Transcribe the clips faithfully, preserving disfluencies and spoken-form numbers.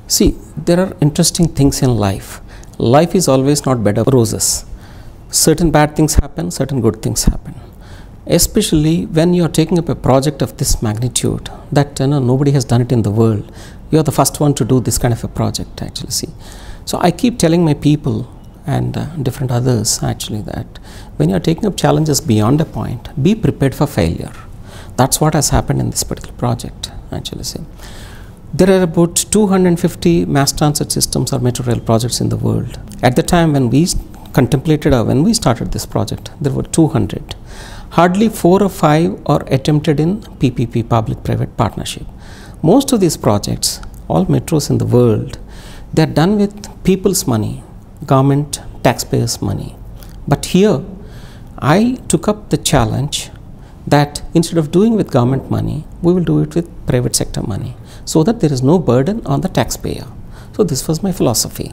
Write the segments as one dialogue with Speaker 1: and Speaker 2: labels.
Speaker 1: See, there are interesting things in life. Life is always not bed of roses. Certain bad things happen, certain good things happen. Especially when you are taking up a project of this magnitude, that you know, nobody has done it in the world. You are the first one to do this kind of a project, actually. See, so I keep telling my people and uh, different others actually that when you are taking up challenges beyond a point, be prepared for failure. That's what has happened in this particular project, actually. See, there are about two hundred fifty mass transit systems or metro rail projects in the world. At the time when we contemplated or when we started this project, there were two hundred. Hardly four or five are attempted in P P P, public-private partnership. Most of these projects, all metros in the world, they are done with people's money, government, taxpayers' money. But here, I took up the challenge that instead of doing with government money, we will do it with private sector money, so that there is no burden on the taxpayer. So this was my philosophy.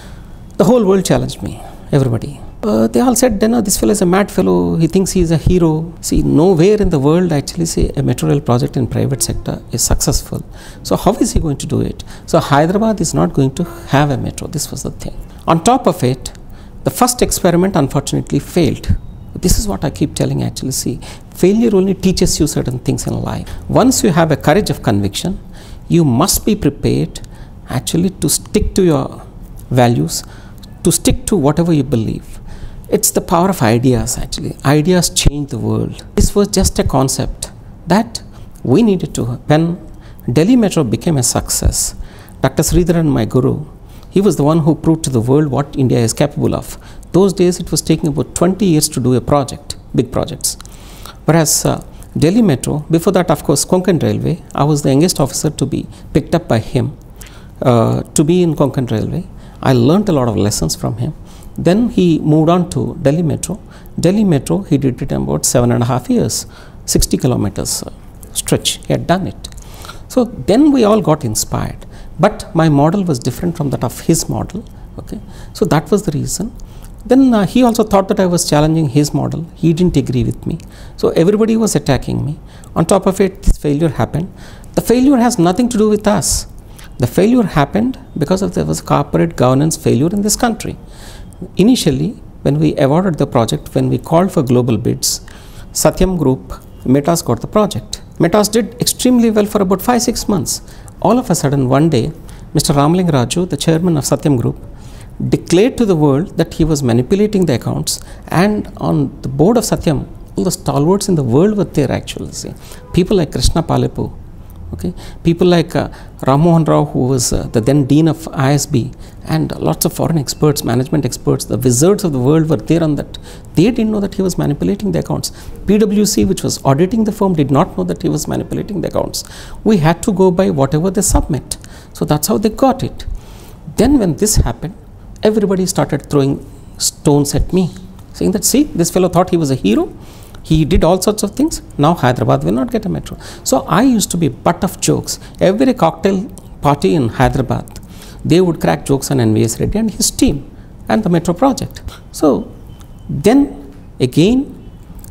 Speaker 1: The whole world challenged me, everybody. Uh, they all said, "Then this fellow is a mad fellow, he thinks he is a hero." See, nowhere in the world actually say a metro rail project in private sector is successful. So how is he going to do it? So Hyderabad is not going to have a metro. This was the thing. On top of it, the first experiment unfortunately failed. This is what I keep telling actually. See, failure only teaches you certain things in life. Once you have a courage of conviction, you must be prepared actually to stick to your values, to stick to whatever you believe. It's the power of ideas actually. Ideas change the world. This was just a concept that we needed to. When Delhi Metro became a success, Doctor Sridharan, my guru, he was the one who proved to the world what India is capable of. Those days it was taking about twenty years to do a project, big projects. Whereas uh, Delhi Metro, before that of course Konkan Railway, I was the youngest officer to be picked up by him uh, to be in Konkan Railway. I learnt a lot of lessons from him. Then he moved on to Delhi Metro. Delhi Metro, he did it in about seven and a half years, sixty kilometers uh, stretch, he had done it. So then we all got inspired. But my model was different from that of his model. Okay, so that was the reason. Then uh, he also thought that I was challenging his model. He didn't agree with me. So everybody was attacking me. On top of it, this failure happened. The failure has nothing to do with us. The failure happened because of there was corporate governance failure in this country. Initially, when we awarded the project, when we called for global bids, Satyam Group, Metas got the project. Metas did extremely well for about five, six months. All of a sudden, one day, Mister Ramling Raju, the chairman of Satyam Group, declared to the world that he was manipulating the accounts, and on the board of Satyam, all the stalwarts in the world were there actually. See. People like Krishna Palepu, okay, people like uh, Ram Mohan Rao, who was uh, the then dean of I S B, and lots of foreign experts, management experts, the wizards of the world were there on that. They didn't know that he was manipulating the accounts. P W C, which was auditing the firm, did not know that he was manipulating the accounts. We had to go by whatever they submit. So that's how they got it. Then when this happened, everybody started throwing stones at me, saying that, see, this fellow thought he was a hero. He did all sorts of things. Now Hyderabad will not get a metro. So I used to be butt of jokes. Every cocktail party in Hyderabad, they would crack jokes on N V S Reddy and his team and the metro project. So then again,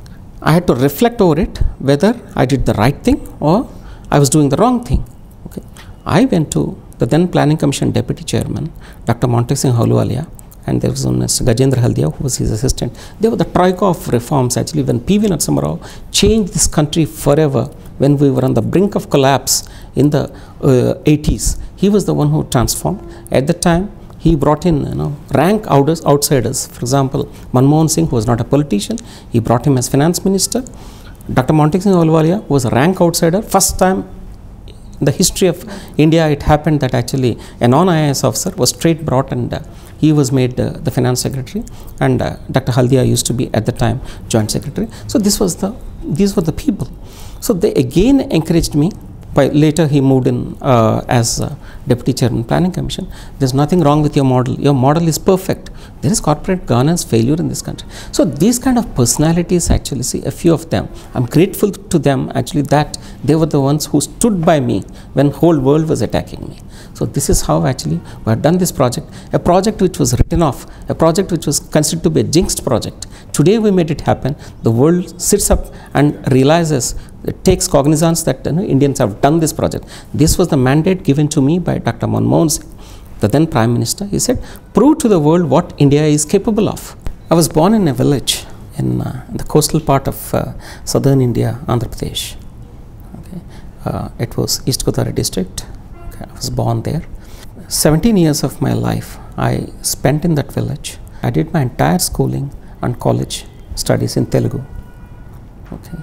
Speaker 1: I had to reflect over it, whether I did the right thing or I was doing the wrong thing. Okay. I went to the then Planning Commission Deputy Chairman, Doctor Montek Singh Ahluwalia, and there was Mister Gajendra Haldia, who was his assistant. They were the troika of reforms actually when P V Narasimha Rao changed this country forever. When we were on the brink of collapse in the uh, eighties, he was the one who transformed. At the time, he brought in you know, rank outers, outsiders. For example, Manmohan Singh, who was not a politician, he brought him as finance minister. Doctor Montek Singh Ahluwalia was a rank outsider. First time in the history of India, it happened that actually a non-I A S officer was straight brought and uh, he was made uh, the finance secretary, and uh, Doctor Haldia used to be at the time joint secretary. So this was the, these were the people. So they again encouraged me. By later he moved in uh, as uh, Deputy Chairman Planning Commission. There's nothing wrong with your model. Your model is perfect. There is corporate governance failure in this country. So these kind of personalities actually, see a few of them, I'm grateful to them actually that they were the ones who stood by me when whole world was attacking me. So this is how actually we have done this project, a project which was written off, a project which was considered to be a jinxed project. Today we made it happen. The world sits up and realizes takes cognizance that you know, Indians have done this project. This was the mandate given to me by Doctor Manmohan Singh, the then Prime Minister. He said, prove to the world what India is capable of. I was born in a village in, uh, in the coastal part of uh, southern India, Andhra Pradesh. Okay. Uh, it was East Godavari district. Okay. I was born there. seventeen years of my life I spent in that village. I did my entire schooling and college studies in Telugu. Okay.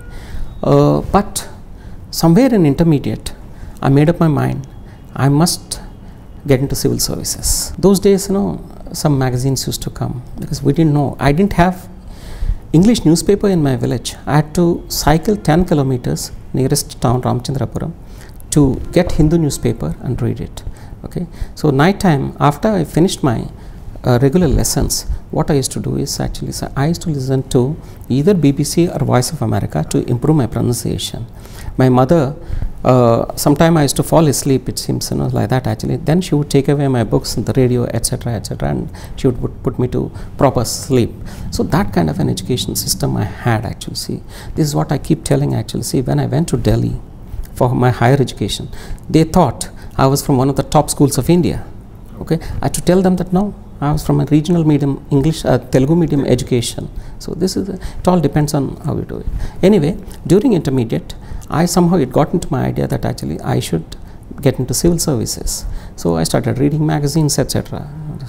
Speaker 1: Uh, but somewhere in intermediate, I made up my mind, I must get into civil services. Those days, you know, some magazines used to come because we didn't know. I didn't have English newspaper in my village. I had to cycle ten kilometers nearest town, Ramachandrapuram, to get Hindu newspaper and read it. Okay. So night time, after I finished my Uh, regular lessons, what I used to do is actually, so I used to listen to either B B C or Voice of America to improve my pronunciation. My mother, uh, sometime I used to fall asleep, it seems, you know, like that actually. Then she would take away my books and the radio, etc, etc, and she would put, put me to proper sleep. So that kind of an education system I had actually. See, this is what I keep telling actually. See, when I went to Delhi for my higher education, they thought I was from one of the top schools of India. Okay, I had to tell them that no, I was from a regional medium English, uh, Telugu medium education. So this is, a, it all depends on how you do it. Anyway, during intermediate, I somehow, it got into my idea that actually I should get into civil services. So I started reading magazines, et cetera.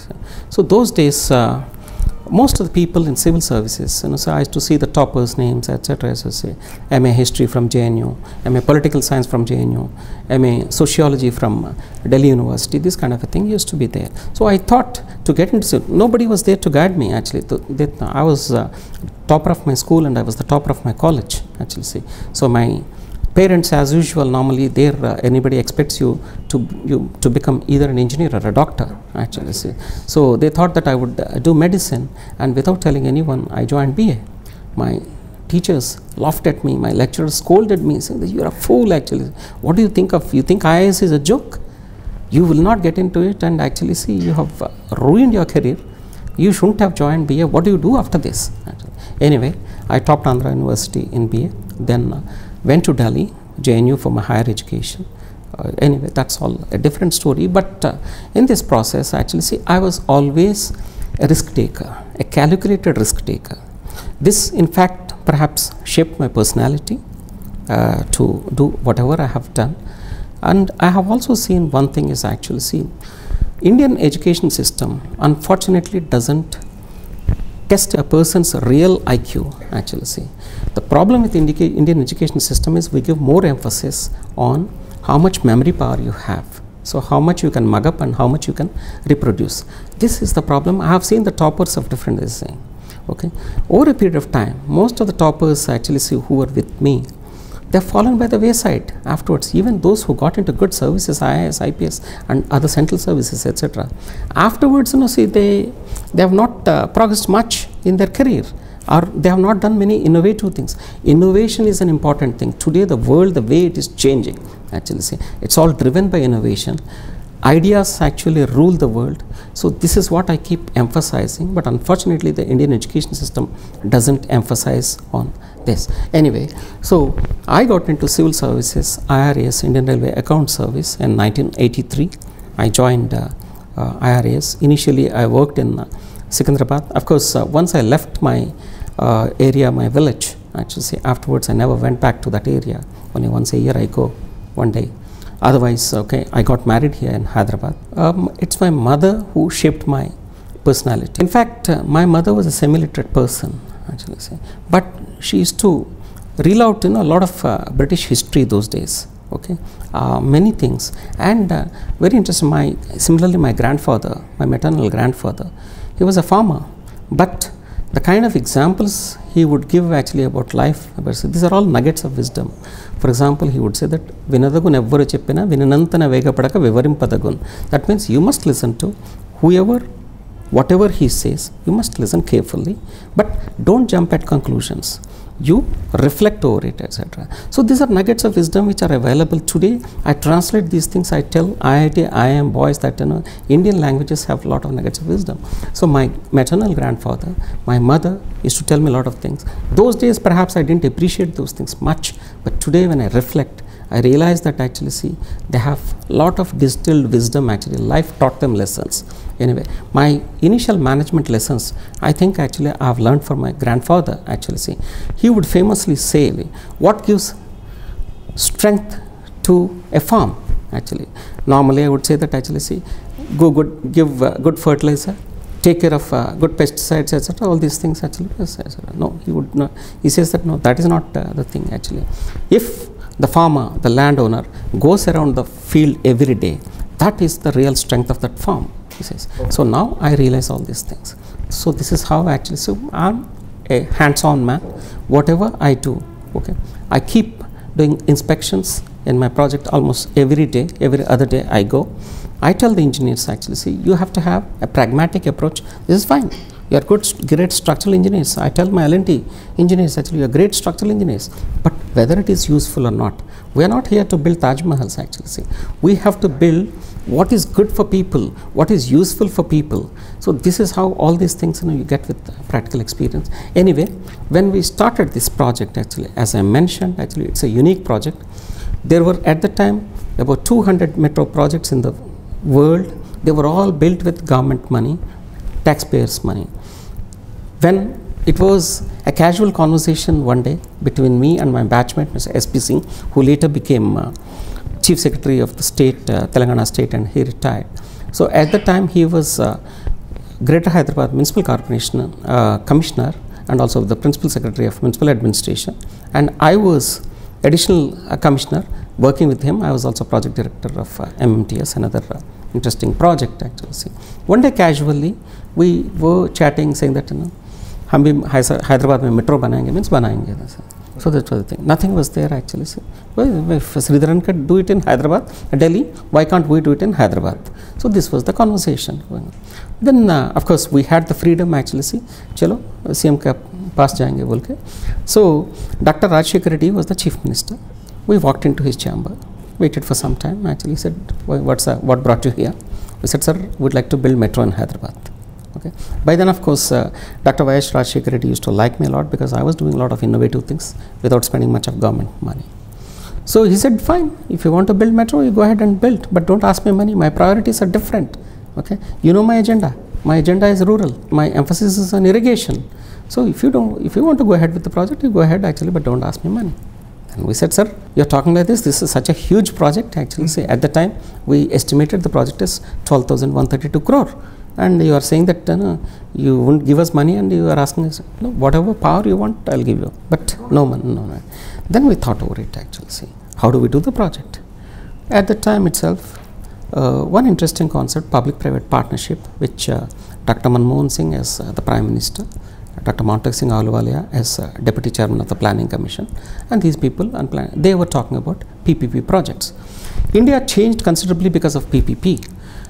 Speaker 1: So those days, uh, most of the people in civil services, you know, so I used to see the toppers' names, et cetera. So say M A History from J N U, M A Political Science from J N U, M A Sociology from uh, Delhi University. This kind of a thing used to be there. So I thought to get into civil, nobody was there to guide me actually. To, they, I was uh, topper of my school and I was the topper of my college actually. See, so my parents, as usual, normally there uh, anybody expects you to you to become either an engineer or a doctor actually. See, so they thought that I would uh, do medicine, and without telling anyone, I joined B A. My teachers laughed at me, my lecturers scolded me, saying that you are a fool actually. What do you think of? You think I A S is a joke? You will not get into it, and actually see, you have uh, ruined your career. You shouldn't have joined B A. What do you do after this? Actually. Anyway, I topped Andhra University in B A. Then. Uh, went to Delhi, J N U for my higher education. Uh, anyway, that's all a different story. But uh, in this process, actually, see, I was always a risk taker, a calculated risk taker. This, in fact, perhaps shaped my personality uh, to do whatever I have done. And I have also seen one thing is actually, see, Indian education system, unfortunately, doesn't test a person's real I Q actually. See, the problem with Indica Indian education system is we give more emphasis on how much memory power you have, so how much you can mug up and how much you can reproduce. This is the problem. I have seen the toppers of different this thing. Okay, over a period of time, most of the toppers actually, see, who were with me, they have fallen by the wayside afterwards. Even those who got into good services, I A S, I P S and other central services, et cetera. Afterwards, you know, see, they, they have not uh, progressed much in their career, or they have not done many innovative things. Innovation is an important thing. Today, the world, the way it is changing, actually, see, it's all driven by innovation. Ideas actually rule the world. So this is what I keep emphasizing, but unfortunately, the Indian education system doesn't emphasize on this. Anyway, so I got into civil services, I R A S, Indian Railway Account Service, in nineteen eighty-three. I joined uh, uh, I R A S. Initially, I worked in uh, Secunderabad. Of course, uh, once I left my uh, area, my village, actually, see, afterwards I never went back to that area. Only once a year I go, one day. Otherwise, okay, I got married here in Hyderabad. Um, it's my mother who shaped my personality. In fact, uh, my mother was a semi-literate person, actually, say, but she used to reel out, you know, a lot of uh, British history those days. Okay, uh, many things, and uh, very interesting. My similarly, my grandfather, my maternal grandfather, he was a farmer, but the kind of examples he would give actually about life, these are all nuggets of wisdom. For example, he would say that vinadagun evvaru cheppina vinanantana vegapadaka vivarimpadagun. That means you must listen to whoever, whatever he says, you must listen carefully, but don't jump at conclusions. you reflect over it, et cetera. So these are nuggets of wisdom which are available today. I translate these things. I tell I I T, I I M boys that, you know, Indian languages have a lot of nuggets of wisdom. So my maternal grandfather, my mother used to tell me a lot of things. Those days perhaps I didn't appreciate those things much, but today when I reflect, I realize that actually, see, they have a lot of distilled wisdom. Actually, life taught them lessons. Anyway, my initial management lessons, I think actually I have learned from my grandfather. Actually, see, he would famously say, what gives strength to a farm? Actually, normally I would say that actually, see, go good, give uh, good fertilizer, take care of uh, good pesticides, et cetera. All these things actually, et cetera. No, he would not. He says that no, that is not uh, the thing actually. If the farmer, the landowner, goes around the field every day, that is the real strength of that farm, he says. Okay. So now I realize all these things. So this is how actually, so I'm a hands-on man. Whatever I do, okay, I keep doing inspections in my project almost every day, every other day I go. I tell the engineers actually, see, you have to have a pragmatic approach. This is fine. You are good, great structural engineers. I tell my L and T engineers actually, you are great structural engineers. But whether it is useful or not, we are not here to build Taj Mahals actually. See, we have to build what is good for people, what is useful for people. So this is how all these things, you know, you get with practical experience. Anyway, when we started this project actually, as I mentioned, actually it's a unique project. There were at the time about two hundred metro projects in the world. They were all built with government money, taxpayers' money. When it was a casual conversation one day between me and my batchmate, Mister S P Singh, who later became uh, Chief Secretary of the state, uh, Telangana state, and he retired. So at the time he was uh, Greater Hyderabad Municipal Corporation uh, Commissioner and also the Principal Secretary of Municipal Administration, and I was additional uh, Commissioner working with him. I was also Project Director of uh, M M T S, another uh, interesting project actually. See, one day casually we were chatting, saying that, you know, हम भी Hyderabad में metro बनाएंगे, means बनाएंगे. So that was the thing. Nothing was there actually. So, well, if Sridharan could do it in Hyderabad, Delhi, why can't we do it in Hyderabad? So this was the conversation going on. Then uh, of course we had the freedom actually. See, chalo C M के पास जाएंगे बोल के. So Doctor Rajgopal Reddy was the Chief Minister. We walked into his chamber, waited for some time. Actually, he said, "What's uh, what brought you here?" We said, "Sir, we'd like to build metro in Hyderabad." Okay. By then, of course, uh, Doctor Y S Rajgopal Reddy used to like me a lot because I was doing a lot of innovative things without spending much of government money. So he said, "Fine, if you want to build metro, you go ahead and build, but don't ask me money. My priorities are different. Okay, you know my agenda. My agenda is rural. My emphasis is on irrigation. So if you don't, if you want to go ahead with the project, you go ahead actually, but don't ask me money." And we said, "Sir, you're talking like this. This is such a huge project actually." Say at the time we estimated the project as twelve thousand one hundred thirty-two crore. And you are saying that uh, no, you won't give us money, and you are asking us, no, whatever power you want, I'll give you. But no money, no, no. Then we thought over it actually. See, how do we do the project? At the time itself, uh, one interesting concept, public-private partnership, which uh, Doctor Manmohan Singh as uh, the Prime Minister, Doctor Montek Singh Ahluwalia as uh, Deputy Chairman of the Planning Commission, and these people, and plan they were talking about P P P projects. India changed considerably because of P P P.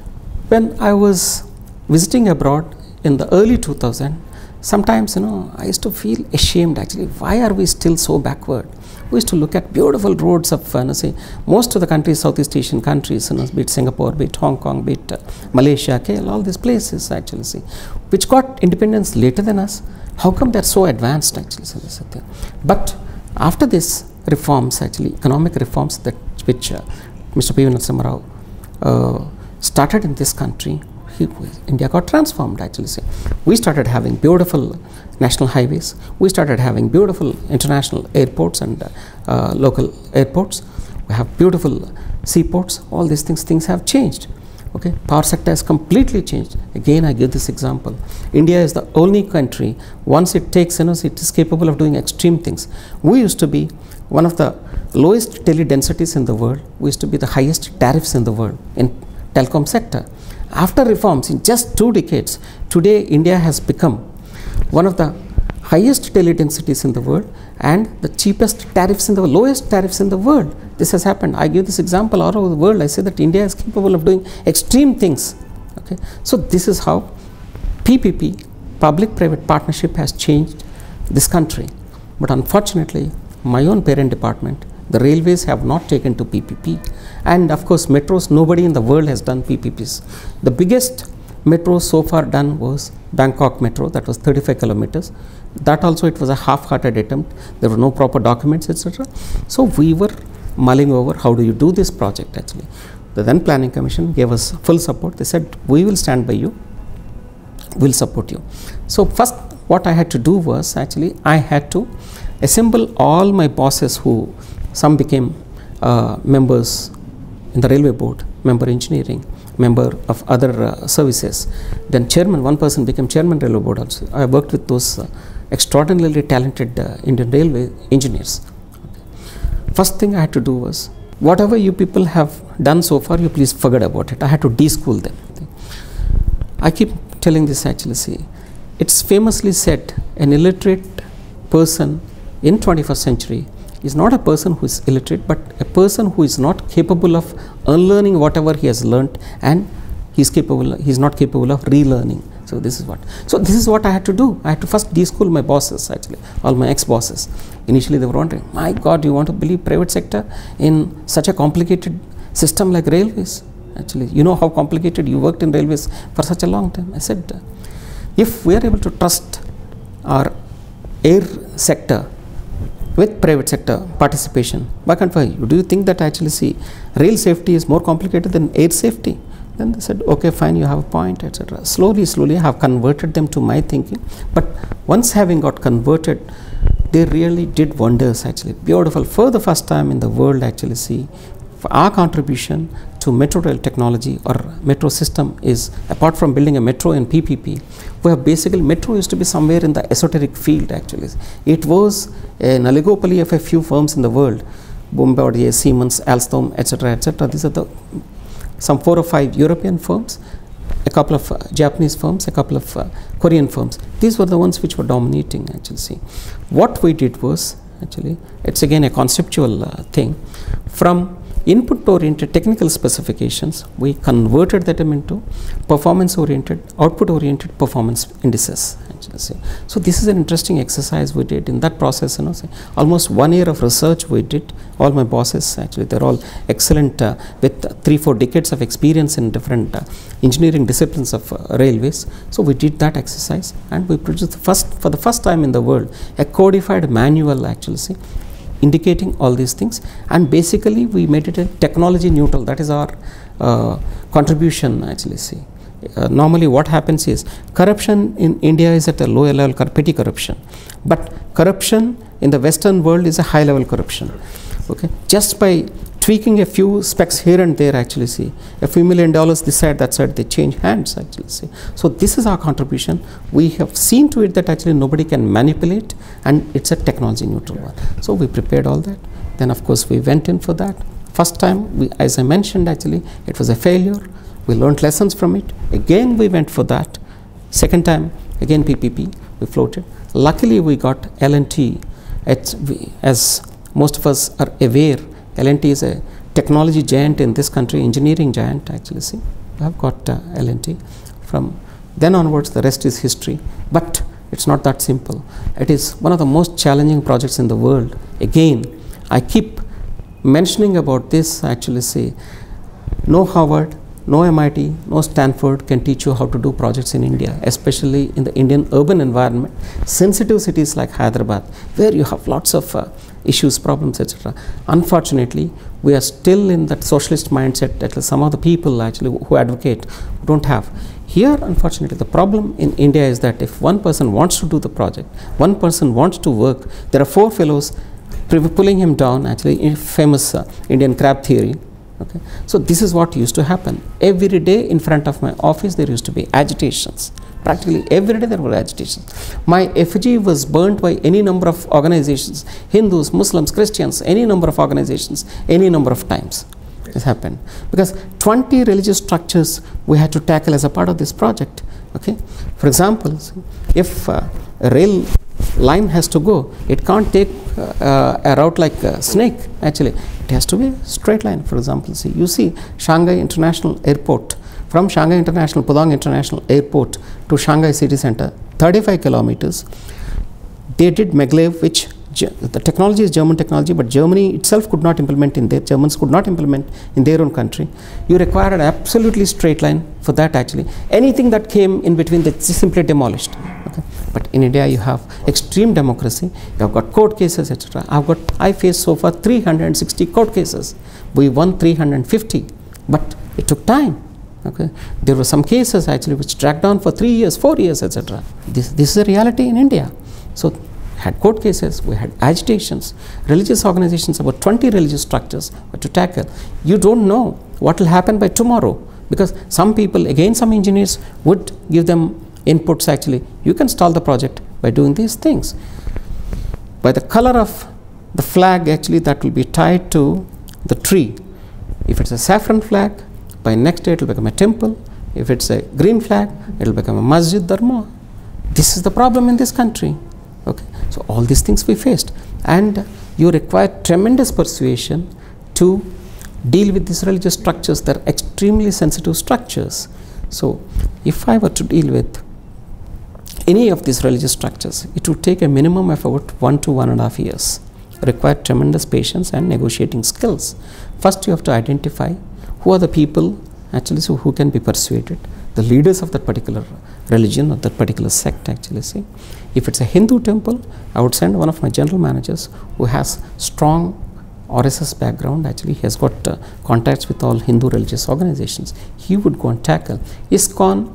Speaker 1: When I was visiting abroad in the early two thousands, sometimes, you know, I used to feel ashamed actually. Why are we still so backward? We used to look at beautiful roads of, uh, say, most of the countries, Southeast Asian countries, you know, be it Singapore, be it Hong Kong, be it uh, Malaysia, K L, all these places actually, see, which got independence later than us. How come they're so advanced actually? So this is the thing. But after this reforms, actually, economic reforms that which uh, Mister P V Narasimha Rao uh, started in this country, India got transformed actually. See, we started having beautiful national highways, we started having beautiful international airports and uh, uh, local airports, we have beautiful seaports, all these things, things have changed. Okay, power sector has completely changed. Again, I give this example. India is the only country, once it takes, you know, it is capable of doing extreme things. We used to be one of the lowest tele densities in the world, we used to be the highest tariffs in the world in telecom sector. After reforms in just two decades, today India has become one of the highest tele densities in the world and the cheapest tariffs in the world, lowest tariffs in the world. This has happened. I give this example all over the world. I say that India is capable of doing extreme things. Okay, so this is how P P P, public-private partnership, has changed this country. But unfortunately, my own parent department, the railways, have not taken to P P P. And of course, metros, nobody in the world has done P P Ps. The biggest metro so far done was Bangkok Metro, that was thirty-five kilometers. That also it was a half-hearted attempt. There were no proper documents, et cetera. So we were mulling over how do you do this project actually. The then Planning Commission gave us full support. They said, we will stand by you, we'll support you. So first what I had to do was actually I had to assemble all my bosses who, some became uh, members in the railway board, member engineering, member of other uh, services. Then chairman, one person became chairman railway board also. I worked with those uh, extraordinarily talented uh, Indian railway engineers. Okay. First thing I had to do was, whatever you people have done so far, you please forget about it. I had to de-school them. I keep telling this actually, see, it's famously said, an illiterate person in twenty-first century is not a person who is illiterate, but a person who is not capable of unlearning whatever he has learnt, and he's capable, he's not capable of relearning. So this is what, so this is what I had to do. I had to first de-school my bosses actually, all my ex-bosses. Initially they were wondering, my God, you want to believe private sector in such a complicated system like railways? Actually, you know how complicated, you worked in railways for such a long time. I said, if we are able to trust our air sector with private sector participation, why can't we? Do you think that actually, see, rail safety is more complicated than air safety? Then they said, okay, fine, you have a point, et cetera. Slowly, slowly, I have converted them to my thinking. But once having got converted, they really did wonders actually. Beautiful. For the first time in the world actually, see, for our contribution to metro rail technology or metro system is, apart from building a metro in P P P, we have basically, metro used to be somewhere in the esoteric field actually. It was an oligopoly of a few firms in the world, Bombardier, Siemens, Alstom, et cetera, et cetera. These are the some four or five European firms, a couple of uh, Japanese firms, a couple of uh, Korean firms. These were the ones which were dominating actually. See, what we did was actually, it's again a conceptual uh, thing. From input oriented technical specifications, we converted them into performance oriented, output oriented performance indices actually. See. So this is an interesting exercise we did in that process. You know, say, almost one year of research we did. All my bosses actually, they're all excellent uh, with three four decades of experience in different uh, engineering disciplines of uh, railways. So we did that exercise and we produced the first, for the first time in the world, a codified manual actually, see, indicating all these things, and basically we made it a technology neutral. That is our uh, contribution actually. See, uh, normally what happens is, corruption in India is at a lower level, petty corruption, but corruption in the Western world is a high level corruption. Okay, just by tweaking a few specs here and there actually, see, a few million dollars this side, that side, they change hands actually. See, so this is our contribution. We have seen to it that actually nobody can manipulate, and it's a technology neutral one. So we prepared all that. Then of course we went in for that. First time, we, as I mentioned actually, it was a failure. We learned lessons from it. Again we went for that. Second time, again P P P, we floated. Luckily we got L and T. It's, we, as most of us are aware, L and T is a technology giant in this country, engineering giant actually. See, we have got uh, L and T. From then onwards, the rest is history. But it's not that simple. It is one of the most challenging projects in the world. Again, I keep mentioning about this actually. See, no Harvard, no M I T, no Stanford can teach you how to do projects in India, especially in the Indian urban environment, sensitive cities like Hyderabad, where you have lots of uh, issues, problems, et cetera. Unfortunately, we are still in that socialist mindset that some of the people actually who advocate don't have. Here, unfortunately, the problem in India is that if one person wants to do the project, one person wants to work, there are four fellows pulling him down, actually, in famous uh, Indian crab theory. Okay. So this is what used to happen. Every day in front of my office there used to be agitations. Practically every day there were agitations. My effigy was burnt by any number of organizations, Hindus, Muslims, Christians, any number of organizations, any number of times. This happened because twenty religious structures we had to tackle as a part of this project. Okay. For example, if uh, a rail line has to go, it can't take uh, a route like a snake actually. It has to be a straight line. For example, see, you see Shanghai International Airport, from Shanghai International, Pudong International Airport to Shanghai City Center, thirty-five kilometers. They did maglev, which The technology is German technology, but Germany itself could not implement in there. Germans could not implement in their own country. You required an absolutely straight line for that actually. Anything that came in between, that's simply demolished. Okay. But in India, you have extreme democracy. You have got court cases, et cetera. I've got, I faced so far three hundred sixty court cases. We won three hundred fifty, but it took time. Okay. There were some cases actually which dragged on for three years, four years, et cetera. This, this is a reality in India. So, had court cases, we had agitations, religious organizations, about twenty religious structures were to tackle. You don't know what will happen by tomorrow, because some people, again some engineers would give them inputs actually. You can stall the project by doing these things. By the color of the flag actually that will be tied to the tree. If it's a saffron flag, by next day it will become a temple. If it's a green flag, it will become a masjid dharma. This is the problem in this country. Okay. So all these things we faced, and you require tremendous persuasion to deal with these religious structures. They're extremely sensitive structures. So if I were to deal with any of these religious structures, it would take a minimum of about one to one and a half years. Require tremendous patience and negotiating skills. First you have to identify who are the people actually so who can be persuaded, the leaders of that particular religion or that particular sect actually. See, if it's a Hindu temple, I would send one of my general managers who has strong R S S background. Actually, he has got uh, contacts with all Hindu religious organizations. He would go and tackle ISKCON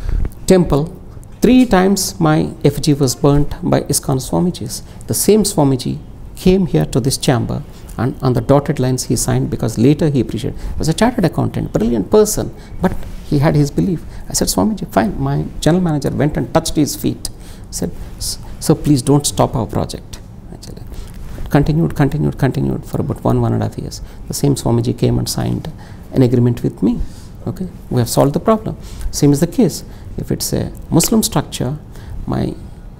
Speaker 1: temple. Three times my effigy was burnt by ISKCON Swamijis. The same Swamiji came here to this chamber, and on the dotted lines he signed, because later he appreciated. He was a chartered accountant, brilliant person, but he had his belief. I said, Swamiji, fine. My general manager went and touched his feet. Said, so please don't stop our project. Actually, continued, continued, continued for about one, one and a half years. The same Swamiji came and signed an agreement with me. Okay, we have solved the problem. Same is the case. If it's a Muslim structure, my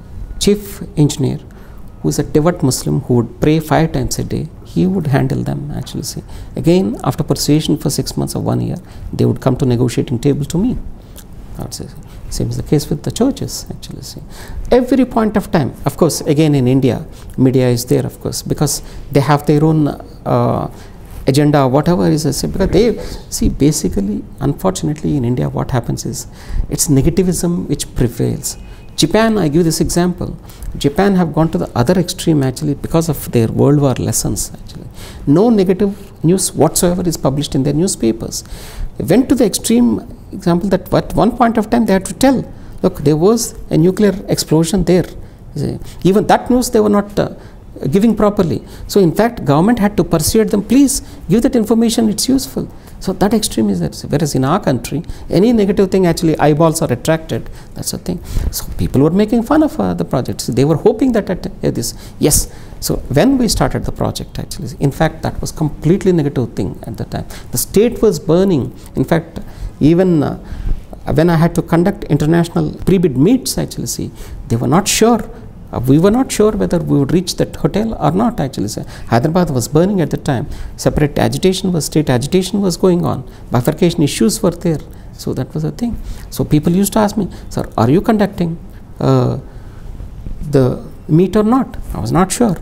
Speaker 1: chief engineer, who is a devout Muslim who would pray five times a day, he would handle them actually. See, again, after persuasion for six months or one year, they would come to negotiating table to me. I would say, same is the case with the churches actually. See, every point of time, of course, again in India, media is there, of course, because they have their own uh, agenda, whatever is a, because they see basically, unfortunately, in India, what happens is it's negativism which prevails. Japan, I give this example. Japan have gone to the other extreme actually because of their World War lessons actually. No negative news whatsoever is published in their newspapers. They went to the extreme example that at one point of time they had to tell, look, there was a nuclear explosion there. Even that news they were not uh, giving properly. So in fact, government had to persuade them, please give that information, it's useful. So that extreme is that. Whereas in our country, any negative thing actually eyeballs are attracted. That's the thing. So people were making fun of uh, the project. So they were hoping that at uh, this, yes. So when we started the project actually, in fact, that was completely negative thing at the time. The state was burning. In fact, even uh, when I had to conduct international pre-bid meets actually, see, they were not sure. Uh, we were not sure whether we would reach that hotel or not actually. So Hyderabad was burning at the time. Separate agitation was, state agitation was going on. Bifurcation issues were there. So that was a thing. So people used to ask me, sir, are you conducting uh, the meet or not? I was not sure.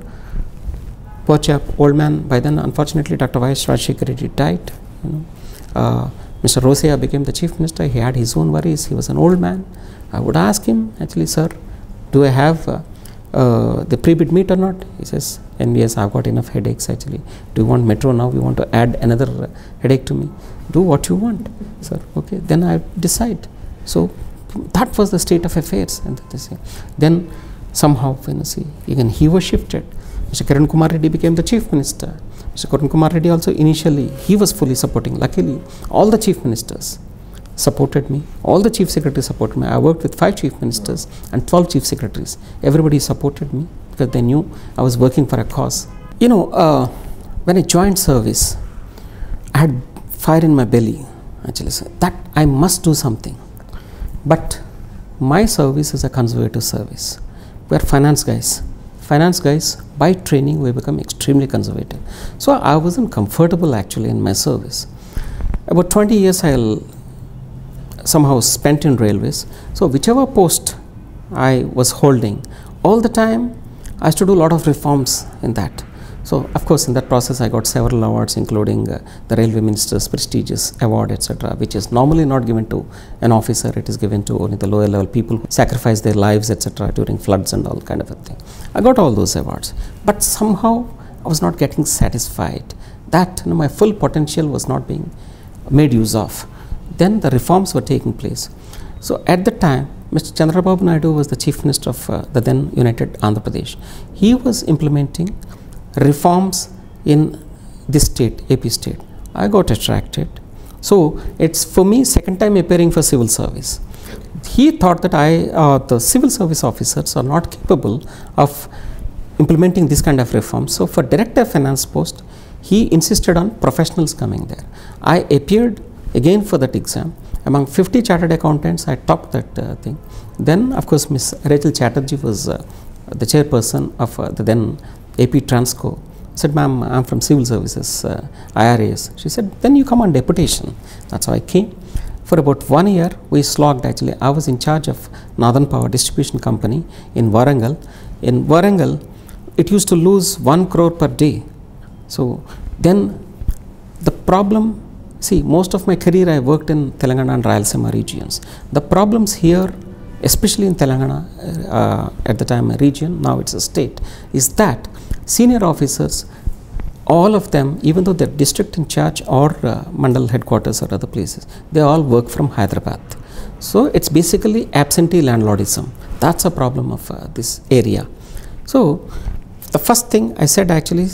Speaker 1: Poor chap, old man. By then, unfortunately, Doctor Y S Rajgopal Reddy died. You know. uh, Mister Roseya became the chief minister. He had his own worries. He was an old man. I would ask him, actually, sir, do I have uh, uh, the pre-bid meet or not? He says, N V S, I've got enough headaches actually. Do you want metro now? We want to add another uh, headache to me. Do what you want, sir. Okay, then I decide. So that was the state of affairs. And then somehow, you know, see, even he was shifted. Mister Kiran Kumar Reddy became the chief minister. Mister Kiran Kumar Reddy also initially, he was fully supporting. Luckily, all the chief ministers supported me. All the chief secretaries supported me. I worked with five chief ministers and twelve chief secretaries. Everybody supported me because they knew I was working for a cause. You know, uh, when I joined service, I had fire in my belly. Actually, so that I must do something. But my service is a conservative service. We are finance guys. Finance guys, by training, we become extremely conservative. So I wasn't comfortable actually in my service. About twenty years I somehow spent in railways. So whichever post I was holding, all the time I used to do a lot of reforms in that. So of course in that process I got several awards, including uh, the Railway Minister's prestigious award, et cetera, which is normally not given to an officer. It is given to only the lower level people who sacrifice their lives, et cetera, during floods and all kind of a thing. I got all those awards, but somehow I was not getting satisfied. That, you know, my full potential was not being made use of. Then the reforms were taking place. So at the time, Mister Chandrababu Naidu was the Chief Minister of uh, the then United Andhra Pradesh. He was implementing reforms in this state, A P state. I got attracted. So it's for me second time appearing for civil service. He thought that I, uh, the civil service officers are not capable of implementing this kind of reforms. So for Director Finance post, he insisted on professionals coming there. I appeared again for that exam. Among fifty chartered accountants, I topped that uh, thing. Then of course Miss Rachel Chatterjee was uh, the chairperson of uh, the then A P Transco. Said, ma'am, I'm from civil services, uh, I R A S. She said, then you come on deputation. That's how I came. For about one year, we slogged actually. I was in charge of Northern Power Distribution Company in Warangal. In Warangal, it used to lose one crore per day. So then the problem, see, most of my career I worked in Telangana and Rayalaseema regions. The problems here, especially in Telangana, uh, at the time a region, now it's a state, is that senior officers, all of them, even though they're district in charge or uh, mandal headquarters or other places, they all work from Hyderabad. So it's basically absentee landlordism. That's a problem of uh, this area. So the first thing I said actually,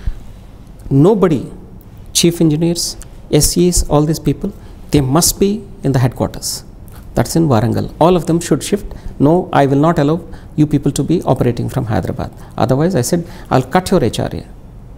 Speaker 1: nobody, chief engineers, S Es, all these people, they must be in the headquarters. That's in Warangal. All of them should shift. No, I will not allow you people to be operating from Hyderabad. Otherwise, I said, I'll cut your H R A. Okay.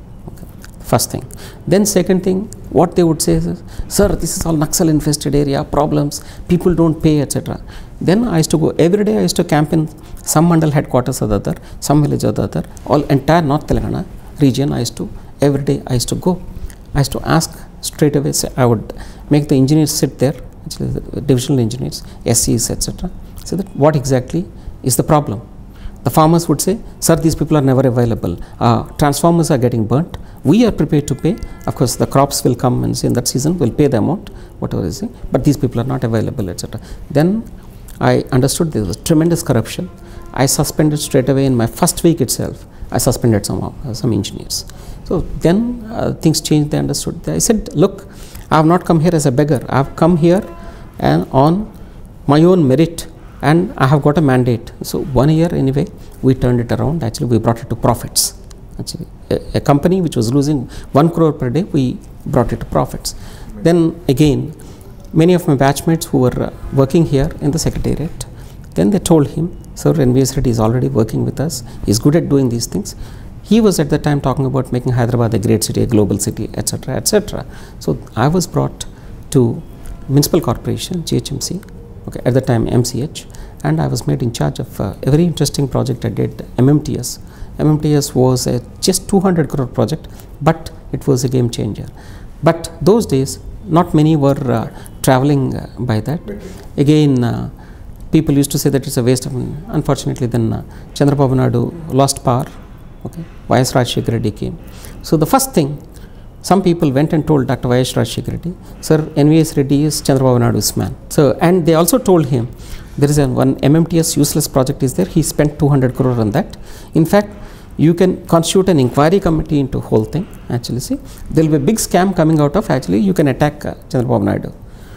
Speaker 1: First thing. Then second thing, what they would say is, sir, this is all Naxal infested area, problems, people don't pay, et cetera. Then I used to go, every day I used to camp in some mandal headquarters or the other, some village or the other, all entire North Telangana region I used to, every day I used to go. I used to ask straight away, say, I would make the engineers sit there, actually the divisional engineers, S Es, et cetera. So that what exactly is the problem? The farmers would say, sir, these people are never available. Uh, transformers are getting burnt. We are prepared to pay. Of course, the crops will come and in that season we'll pay the amount, whatever is it. But these people are not available, et cetera. Then I understood there was tremendous corruption. I suspended straight away in my first week itself. I suspended some uh, some engineers. So then uh, things changed. They understood. I said, look, I have not come here as a beggar. I have come here and on my own merit, and I have got a mandate. So one year anyway, we turned it around. Actually, we brought it to profits. Actually, a, a company which was losing one crore per day, we brought it to profits. Then again, many of my batchmates who were uh, working here in the secretariat, then they told him, sir, N V S Reddy is already working with us. He's good at doing these things. He was at the time talking about making Hyderabad a great city, a global city, et cetera, et cetera. So I was brought to Municipal Corporation, G H M C, okay, at the time M C H, and I was made in charge of uh, a very interesting project I did, M M T S. M M T S was a just two hundred crore project, but it was a game changer. But those days, not many were uh, traveling uh, by that. Again, uh, people used to say that it's a waste of money. Unfortunately, then uh, Chandrababu Naidu lost power. Okay, Y S Rajgopal Reddy came. So the first thing, some people went and told Doctor Y S Rajgopal Reddy, sir, N V S Reddy is Chandrababu Naidu's man. So, and they also told him, there is a one M M T S useless project is there. He spent two hundred crore on that. In fact, you can constitute an inquiry committee into whole thing. Actually, see, there will be a big scam coming out of. Actually, you can attack uh, Chandrababu Naidu.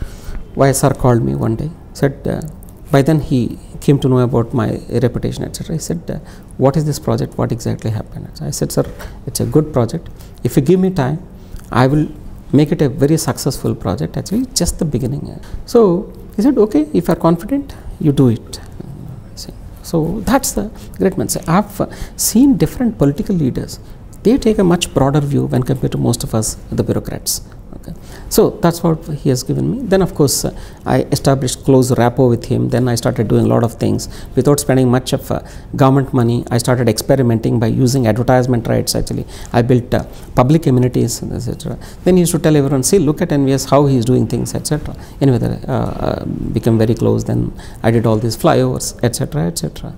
Speaker 1: Y S R called me one day, said. Uh, By then he came to know about my reputation, et cetera. He said, uh, what is this project? What exactly happened? I said, sir, it's a good project. If you give me time, I will make it a very successful project. Actually, just the beginning. So he said, okay, if you are confident, you do it. So that's the great man. I have uh, seen different political leaders. They take a much broader view when compared to most of us, the bureaucrats. Okay. So that's what he has given me. Then of course uh, I established close rapport with him. Then I started doing a lot of things without spending much of uh, government money. I started experimenting by using advertisement rights. Actually, I built uh, public amenities, et cetera. Then he used to tell everyone, see, look at N V S, how he is doing things, et cetera. Anyway, uh, uh, became very close. Then I did all these flyovers, et cetera, et cetera.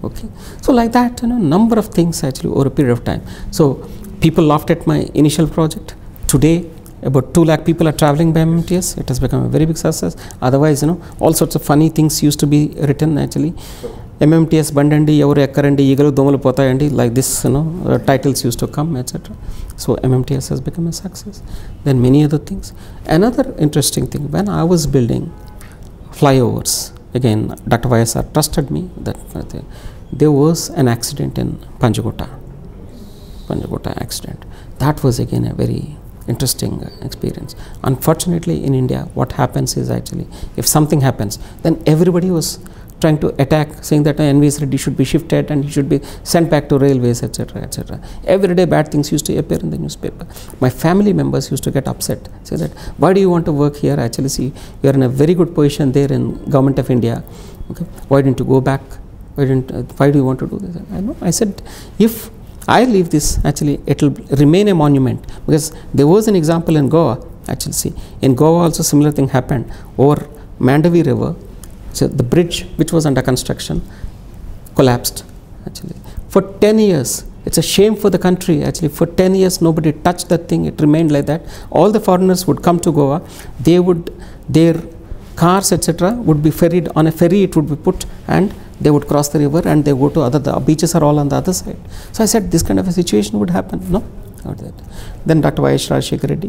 Speaker 1: Okay, so like that, you know, number of things actually over a period of time. So people laughed at my initial project. Today, about two lakh people are traveling by M M T S. It has become a very big success. Otherwise, you know, all sorts of funny things used to be written actually. M M T S bandandi, evaru ekkarandi, eagalu domalu potayandi, like this, you know, uh, titles used to come, et cetera. So M M T S has become a success. Then many other things. Another interesting thing, when I was building flyovers, again, Doctor Y S R trusted me that uh, there was an accident in Panjagota. Panjagota accident. That was again a very interesting uh, experience. Unfortunately, in India, what happens is actually, if something happens, then everybody was trying to attack, saying that uh, N V S Reddy should be shifted and he should be sent back to railways, et cetera, et cetera. Every day bad things used to appear in the newspaper. My family members used to get upset, say that, why do you want to work here? Actually, see, you are in a very good position there in Government of India. Okay, why didn't you go back? Why didn't? Uh, why do you want to do this? I know. I said, if I leave this, actually, it will remain a monument, because there was an example in Goa. Actually, see, in Goa also similar thing happened over Mandavi River. So the bridge which was under construction collapsed. Actually, for ten years, it's a shame for the country. Actually, for ten years nobody touched that thing. It remained like that. All the foreigners would come to Goa. They would, their cars, et cetera, would be ferried on a ferry. It would be put, and they would cross the river and they go to other, the beaches are all on the other side. So I said this kind of a situation would happen. No, not that. Then Doctor Y S Rajgopal Reddy,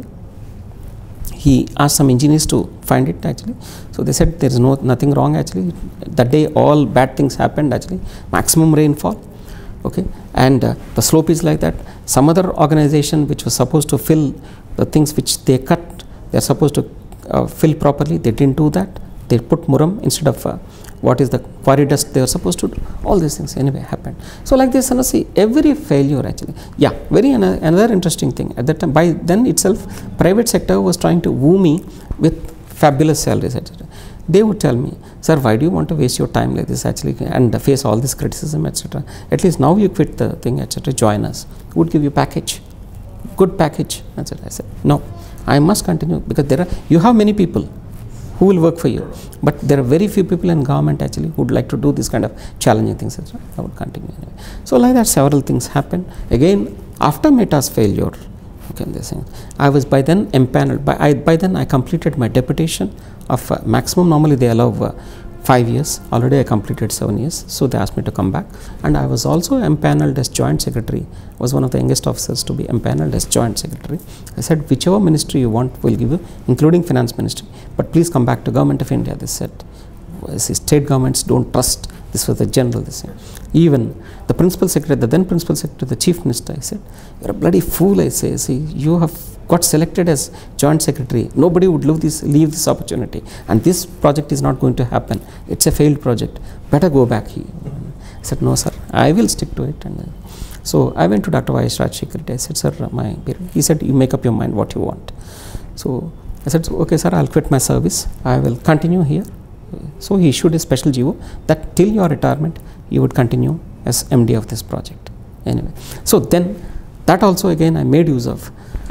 Speaker 1: he asked some engineers to find it actually. So they said there is no nothing wrong actually. That day all bad things happened actually. Maximum rainfall. Okay, and uh, the slope is like that. Some other organization which was supposed to fill the things which they cut, they are supposed to uh, fill properly. They didn't do that. They put muram instead of uh, what is the quarry dust they are supposed to do. All these things anyway happened. So like this, you know, see, every failure actually. Yeah, very another, another interesting thing. At that time, by then itself, private sector was trying to woo me with fabulous salaries, et cetera. They would tell me, sir, why do you want to waste your time like this actually and face all this criticism, et cetera. At least now you quit the thing, et cetera. Join us. Would give you package, good package, et cetera. I said, no, I must continue, because there are, you have many people who will work for you, but there are very few people in government actually who would like to do this kind of challenging things, et cetera. I would continue anyway. So like that, several things happened. Again, after Meta's failure, okay, this thing, I was by then empaneled. By I by then I completed my deputation of uh, maximum. Normally they allow uh, five years. Already I completed seven years. So they asked me to come back, and I was also empaneled as joint secretary. I was one of the youngest officers to be empaneled as joint secretary. I said, whichever ministry you want, we'll give you, including finance ministry. But please come back to Government of India. They said, state governments don't trust. This was the general this thing. Even the principal secretary, the then principal secretary, the chief minister, I said, you're a bloody fool, I say. See, you have got selected as joint secretary. Nobody would leave this, leave this opportunity. And this project is not going to happen. It's a failed project. Better go back here. I said, no, sir, I will stick to it. And uh, so I went to Doctor Y S Rajgopal Reddy. I said, sir, my period. He said, you make up your mind what you want. So I said, okay, sir, I'll quit my service. I will continue here. So he issued a special G O that till your retirement, you would continue as M D of this project. Anyway, so then that also again I made use of.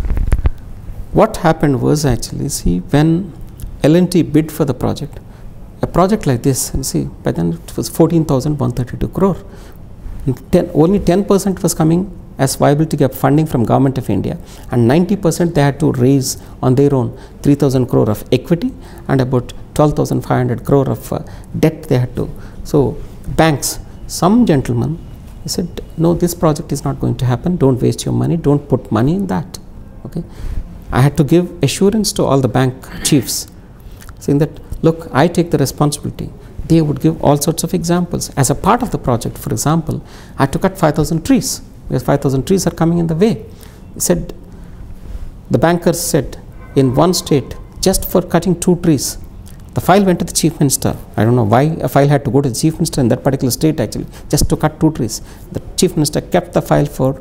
Speaker 1: What happened was actually, see, when L and T bid for the project, a project like this, and see, by then it was fourteen thousand one hundred thirty-two crore. ten, only ten percent was coming as viability gap funding from Government of India, and ninety percent they had to raise on their own three thousand crore of equity and about twelve thousand five hundred crore of uh, debt they had to. So banks, some gentlemen, he said, no, this project is not going to happen. Don't waste your money. Don't put money in that. Okay. I had to give assurance to all the bank chiefs, saying that, look, I take the responsibility. They would give all sorts of examples. As a part of the project, for example, I had to cut five thousand trees, because five thousand trees are coming in the way. He said, the bankers said, in one state, just for cutting two trees, the file went to the chief minister. I don't know why a file had to go to the chief minister in that particular state actually, just to cut two trees. The chief minister kept the file for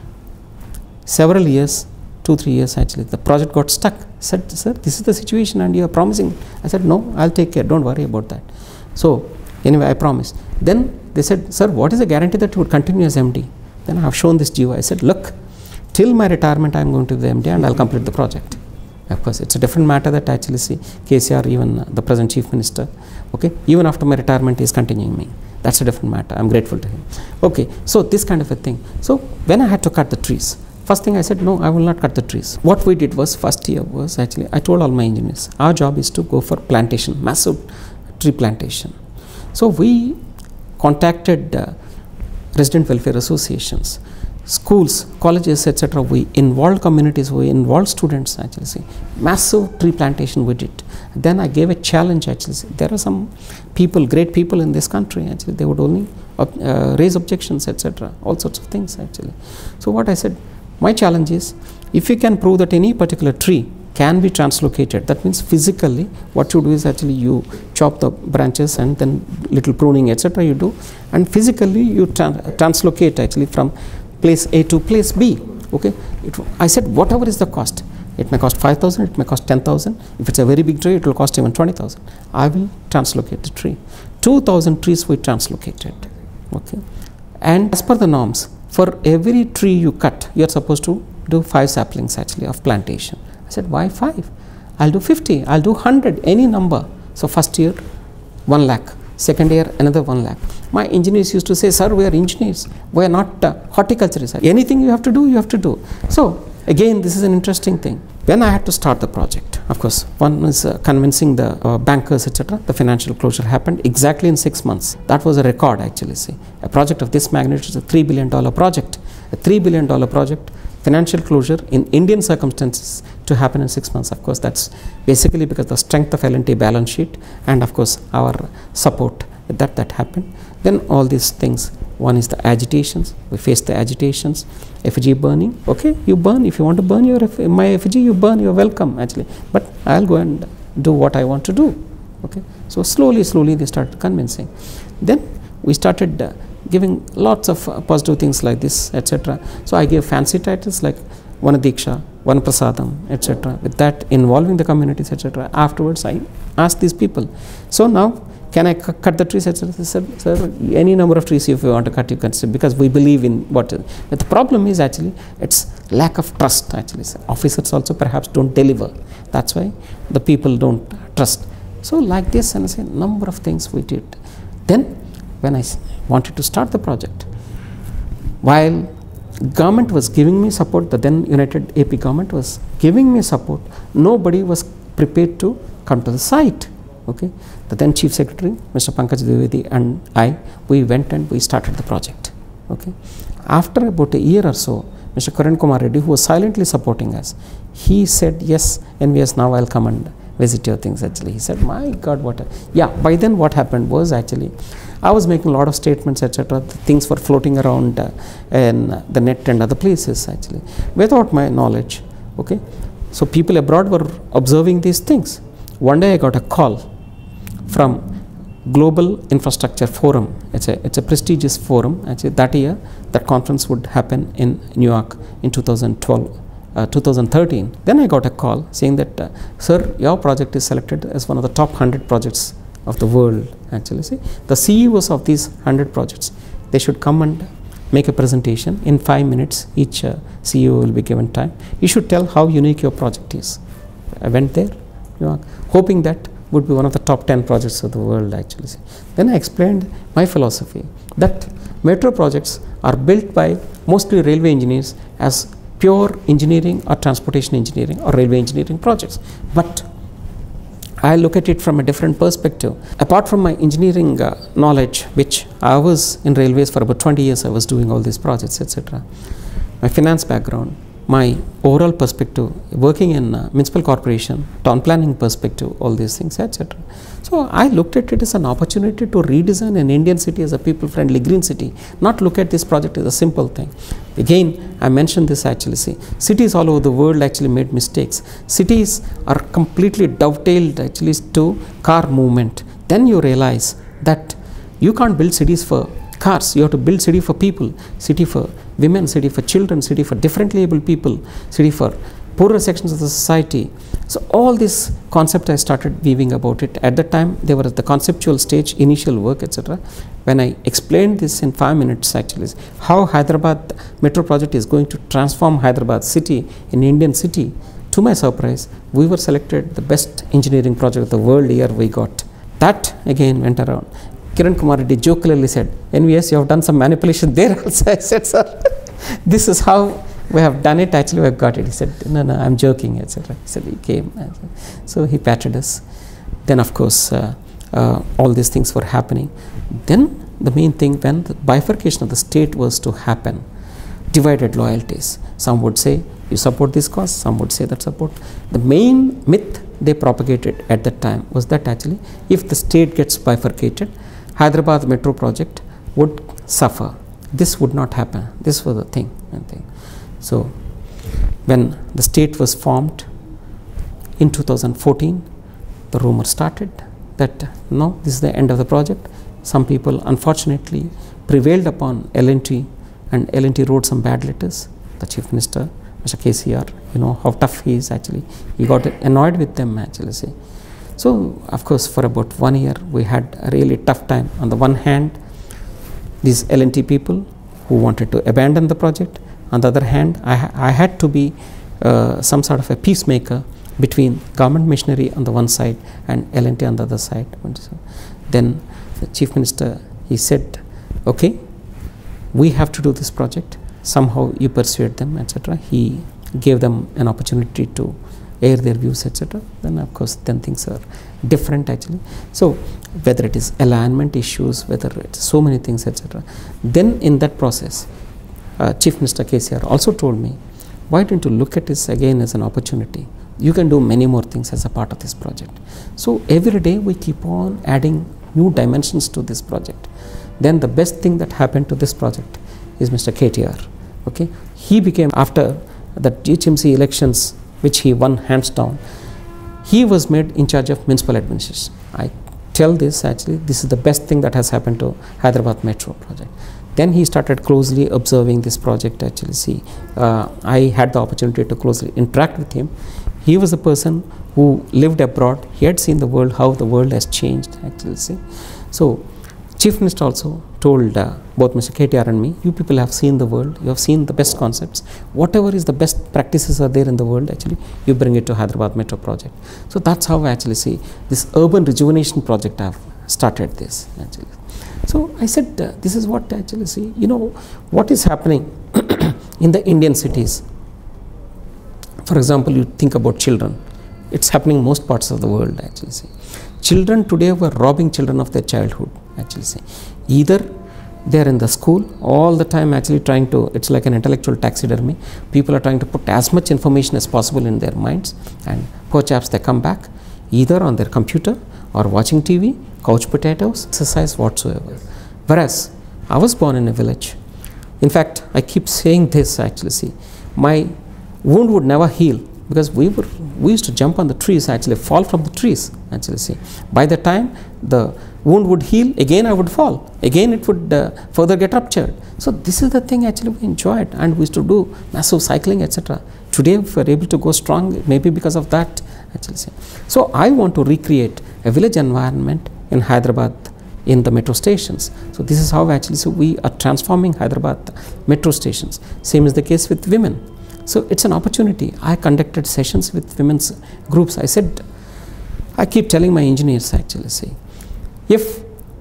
Speaker 1: several years, two, three years actually. The project got stuck. I said, sir, this is the situation and you are promising. I said, no, I'll take care. Don't worry about that. So anyway, I promised. Then they said, sir, what is the guarantee that you would continue as M D? Then I have shown this G O. I said, look, till my retirement, I am going to be the M D and I'll complete the project. Of course, it's a different matter that actually see K C R, even uh, the present chief minister, okay, even after my retirement, is continuing me. That's a different matter. I'm grateful to him. Okay, so this kind of a thing. So when I had to cut the trees, first thing I said, no, I will not cut the trees. What we did was, first year was actually, I told all my engineers, our job is to go for plantation, massive tree plantation. So we contacted uh, resident welfare associations, schools, colleges, et cetera. We involved communities, we involved students actually. See, massive tree plantation we did. Then I gave a challenge actually. See, there are some people, great people in this country actually. They would only uh, raise objections, et cetera. All sorts of things actually. So what I said, my challenge is, if you can prove that any particular tree can be translocated, that means physically what you do is actually you chop the branches and then little pruning, et cetera. you do, and physically you tra translocate actually from place A to place B. Okay, it, I said whatever is the cost, it may cost five thousand, it may cost ten thousand. If it's a very big tree, it will cost even twenty thousand. I will translocate the tree. two thousand trees we translocated. Okay, and as per the norms, for every tree you cut, you are supposed to do five saplings actually of plantation. I said, why five? I'll do fifty, I'll do one hundred, any number. So first year, one lakh. Second year, another one lakh. My engineers used to say, sir, we are engineers. We are not uh, horticulturists. Anything you have to do, you have to do. So again, this is an interesting thing. When I had to start the project, of course, one is uh, convincing the uh, bankers, et cetera. The financial closure happened exactly in six months. That was a record actually. See, a project of this magnitude is a three billion dollar project. A three billion dollar project, financial closure in Indian circumstances to happen in six months. Of course, that's basically because the strength of L and T balance sheet and of course our support that that happened. Then all these things, one is the agitations, we faced the agitations, effigy burning. Okay, you burn, if you want to burn your my effigy, you burn, you're welcome actually, but I'll go and do what I want to do. Okay, so slowly slowly they started convincing. Then we started uh, giving lots of uh, positive things like this, et cetera. So I gave fancy titles like Vanadiksha, Vanaprasadam, et cetera. With that, involving the communities, et cetera. Afterwards, I asked these people, so now can I cut the trees, et cetera. They said, sir, any number of trees if you want to cut, you can say, because we believe in what. But the problem is actually it's lack of trust. Actually, so officers also perhaps don't deliver. That's why the people don't trust. So like this, and I say number of things we did. Then when I wanted to start the project, while government was giving me support, the then United A P government was giving me support, nobody was prepared to come to the site. Okay, the then Chief Secretary, Mister Pankaj Dwivedi, and I, we went and we started the project. Okay, after about a year or so, Mister Karan Kumar Reddy, who was silently supporting us, he said, yes, N V S, now I'll come and visit your things. Actually, he said, my God, what a, yeah. By then what happened was actually, I was making a lot of statements, et cetera. Things were floating around uh, in the net and other places actually, without my knowledge. Okay, so people abroad were observing these things. One day I got a call from Global Infrastructure Forum. It's a it's a prestigious forum. Actually, that year that conference would happen in New York in two thousand twelve. Uh, two thousand thirteen. Then I got a call saying that, uh, sir, your project is selected as one of the top one hundred projects of the world. Actually, see, the C E Os of these one hundred projects, they should come and make a presentation in five minutes. Each uh, C E O will be given time. You should tell how unique your project is. I went there, you know, hoping that would be one of the top ten projects of the world. Actually, see. Then I explained my philosophy that metro projects are built by mostly railway engineers as pure engineering or transportation engineering or railway engineering projects. But I look at it from a different perspective. Apart from my engineering uh, knowledge, which I was in railways for about twenty years, I was doing all these projects, et cetera. My finance background, my overall perspective, working in uh, municipal corporation, town planning perspective, all these things, et cetera. So I looked at it as an opportunity to redesign an Indian city as a people-friendly green city, not look at this project as a simple thing. Again, I mentioned this actually, see, cities all over the world actually made mistakes. Cities are completely dovetailed actually to car movement. Then you realize that you can't build cities for cars, you have to build city for people, city for women, city for children, city for differently able people, city for poorer sections of the society. So all this concept I started weaving about it. At that time, they were at the conceptual stage, initial work, et cetera. When I explained this in five minutes, actually, how Hyderabad metro project is going to transform Hyderabad city in Indian city, to my surprise, we were selected the best engineering project of the world year we got. That again went around. Kiran Kumar Reddy jokingly said, N V S, you have done some manipulation there also. I said, sir, this is how we have done it, actually we have got it. He said, no, no, I'm joking, et cetera. He said, he came. So he patted us. Then, of course, uh, uh, all these things were happening. Then the main thing, when the bifurcation of the state was to happen, divided loyalties. Some would say, you support this cause, some would say that support. The main myth they propagated at that time was that actually, if the state gets bifurcated, Hyderabad metro project would suffer. This would not happen. This was the thing. I think. So, when the state was formed in two thousand fourteen, the rumor started that no, this is the end of the project. Some people unfortunately prevailed upon L and T, and L and T wrote some bad letters. The Chief Minister, Mister K C R, you know how tough he is actually. He got annoyed with them actually. See. So, of course, for about one year we had a really tough time. On the one hand, these L and T people who wanted to abandon the project. On the other hand, I, ha I had to be uh, some sort of a peacemaker between government machinery on the one side and L and T on the other side. Then the Chief Minister, he said, okay, we have to do this project. Somehow you persuade them, et cetera. He gave them an opportunity to air their views, et cetera. Then, of course, then things are different actually. So, whether it is alignment issues, whether it's so many things, et cetera. Then, in that process, uh, Chief Minister K C R also told me, why don't you look at this again as an opportunity? You can do many more things as a part of this project. So, every day we keep on adding new dimensions to this project. Then, the best thing that happened to this project is Mister K T R. Okay, he became, after the H M C elections, which he won hands down, he was made in charge of municipal administration. I tell this actually, this is the best thing that has happened to Hyderabad Metro project. Then he started closely observing this project actually. See, uh, I had the opportunity to closely interact with him. He was a person who lived abroad. He had seen the world, how the world has changed actually. See, so Chief Minister also told uh, both Mister K T R and me, you people have seen the world, you have seen the best concepts, whatever is the best practices are there in the world actually, you bring it to Hyderabad Metro project. So that's how I actually see this urban rejuvenation project I have started this actually. So I said, uh, this is what I actually see, you know, what is happening in the Indian cities. For example, you think about children, it's happening in most parts of the world actually. See. Children today were robbing children of their childhood actually. See. Either they are in the school all the time actually trying to, it's like an intellectual taxidermy. People are trying to put as much information as possible in their minds, and perhaps they come back either on their computer or watching T V, couch potatoes, exercise whatsoever. Whereas I was born in a village. In fact, I keep saying this actually. See, my wound would never heal because we were we used to jump on the trees actually, fall from the trees actually. See, by the time the wound would heal, again I would fall, again it would uh, further get ruptured. So this is the thing actually we enjoyed, and we used to do massive cycling, et cetera. Today we are able to go strong, maybe because of that actually. See. So I want to recreate a village environment in Hyderabad in the metro stations. So this is how actually so we are transforming Hyderabad metro stations. Same is the case with women. So it's an opportunity. I conducted sessions with women's groups. I said, I keep telling my engineers actually, say, if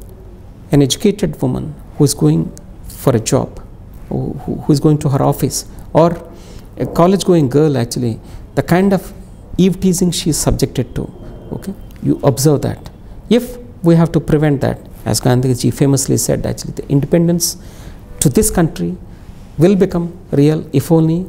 Speaker 1: an educated woman who is going for a job, who, who is going to her office, or a college going girl actually, the kind of eve teasing she is subjected to, okay, you observe that. If we have to prevent that, as Gandhiji famously said actually, the independence to this country will become real if only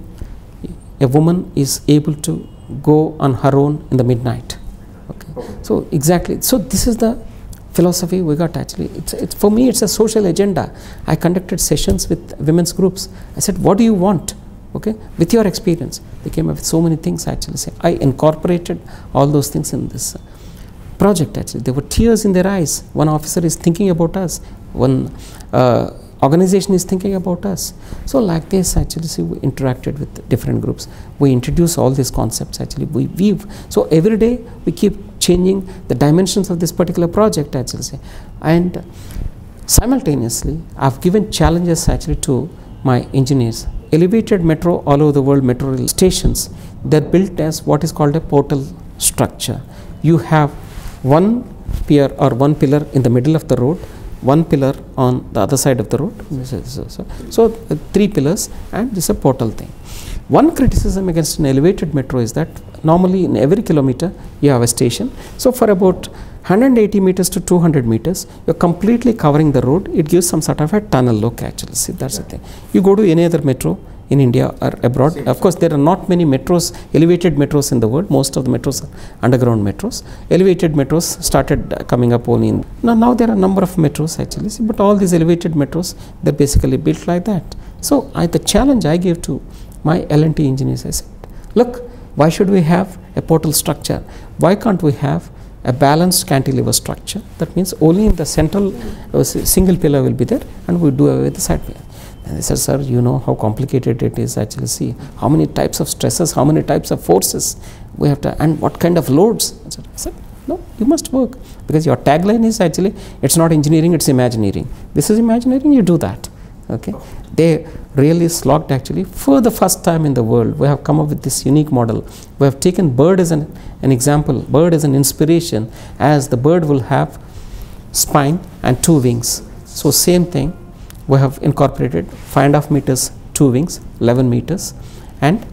Speaker 1: a woman is able to go on her own in the midnight. Okay. So exactly, so this is the philosophy we got actually. It's, it's for me it's a social agenda. I conducted sessions with women's groups. I said, what do you want? Okay, with your experience. They came up with so many things actually. Say, I incorporated all those things in this project actually. There were tears in their eyes. One officer is thinking about us. One uh, organization is thinking about us. So like this actually, see, we interacted with different groups. We introduce all these concepts actually. We weave. So every day we keep changing the dimensions of this particular project actually. Say. And simultaneously, I've given challenges actually to my engineers. Elevated metro all over the world, metro rail stations, they're built as what is called a portal structure. You have one pier or one pillar in the middle of the road. one pillar on the other side of the road. So, so, so uh, three pillars, and this is a portal thing. One criticism against an elevated metro is that normally in every kilometer you have a station. So for about one hundred eighty meters to two hundred meters, you're completely covering the road. It gives some sort of a tunnel look actually. See, that's the thing. You go to any other metro in India or abroad. Of course, there are not many metros, elevated metros in the world. Most of the metros are underground metros. Elevated metros started coming up only in, now, now there are a number of metros actually, see, but all these elevated metros, they're basically built like that. So I, the challenge I gave to my L and T engineers, I said, look, why should we have a portal structure? Why can't we have a balanced cantilever structure? That means only in the central uh, single pillar will be there, and we do away with the side pillar. And they said, sir, you know how complicated it is actually. See how many types of stresses, how many types of forces we have to, and what kind of loads. I said, no, you must work, because your tagline is actually, it's not engineering, it's imagineering. This is imagineering, you do that. Okay, they really slogged actually. For the first time in the world, we have come up with this unique model. We have taken bird as an, an example, bird as an inspiration, as the bird will have spine and two wings. So same thing, we have incorporated five and a half meters, two wings, eleven meters, and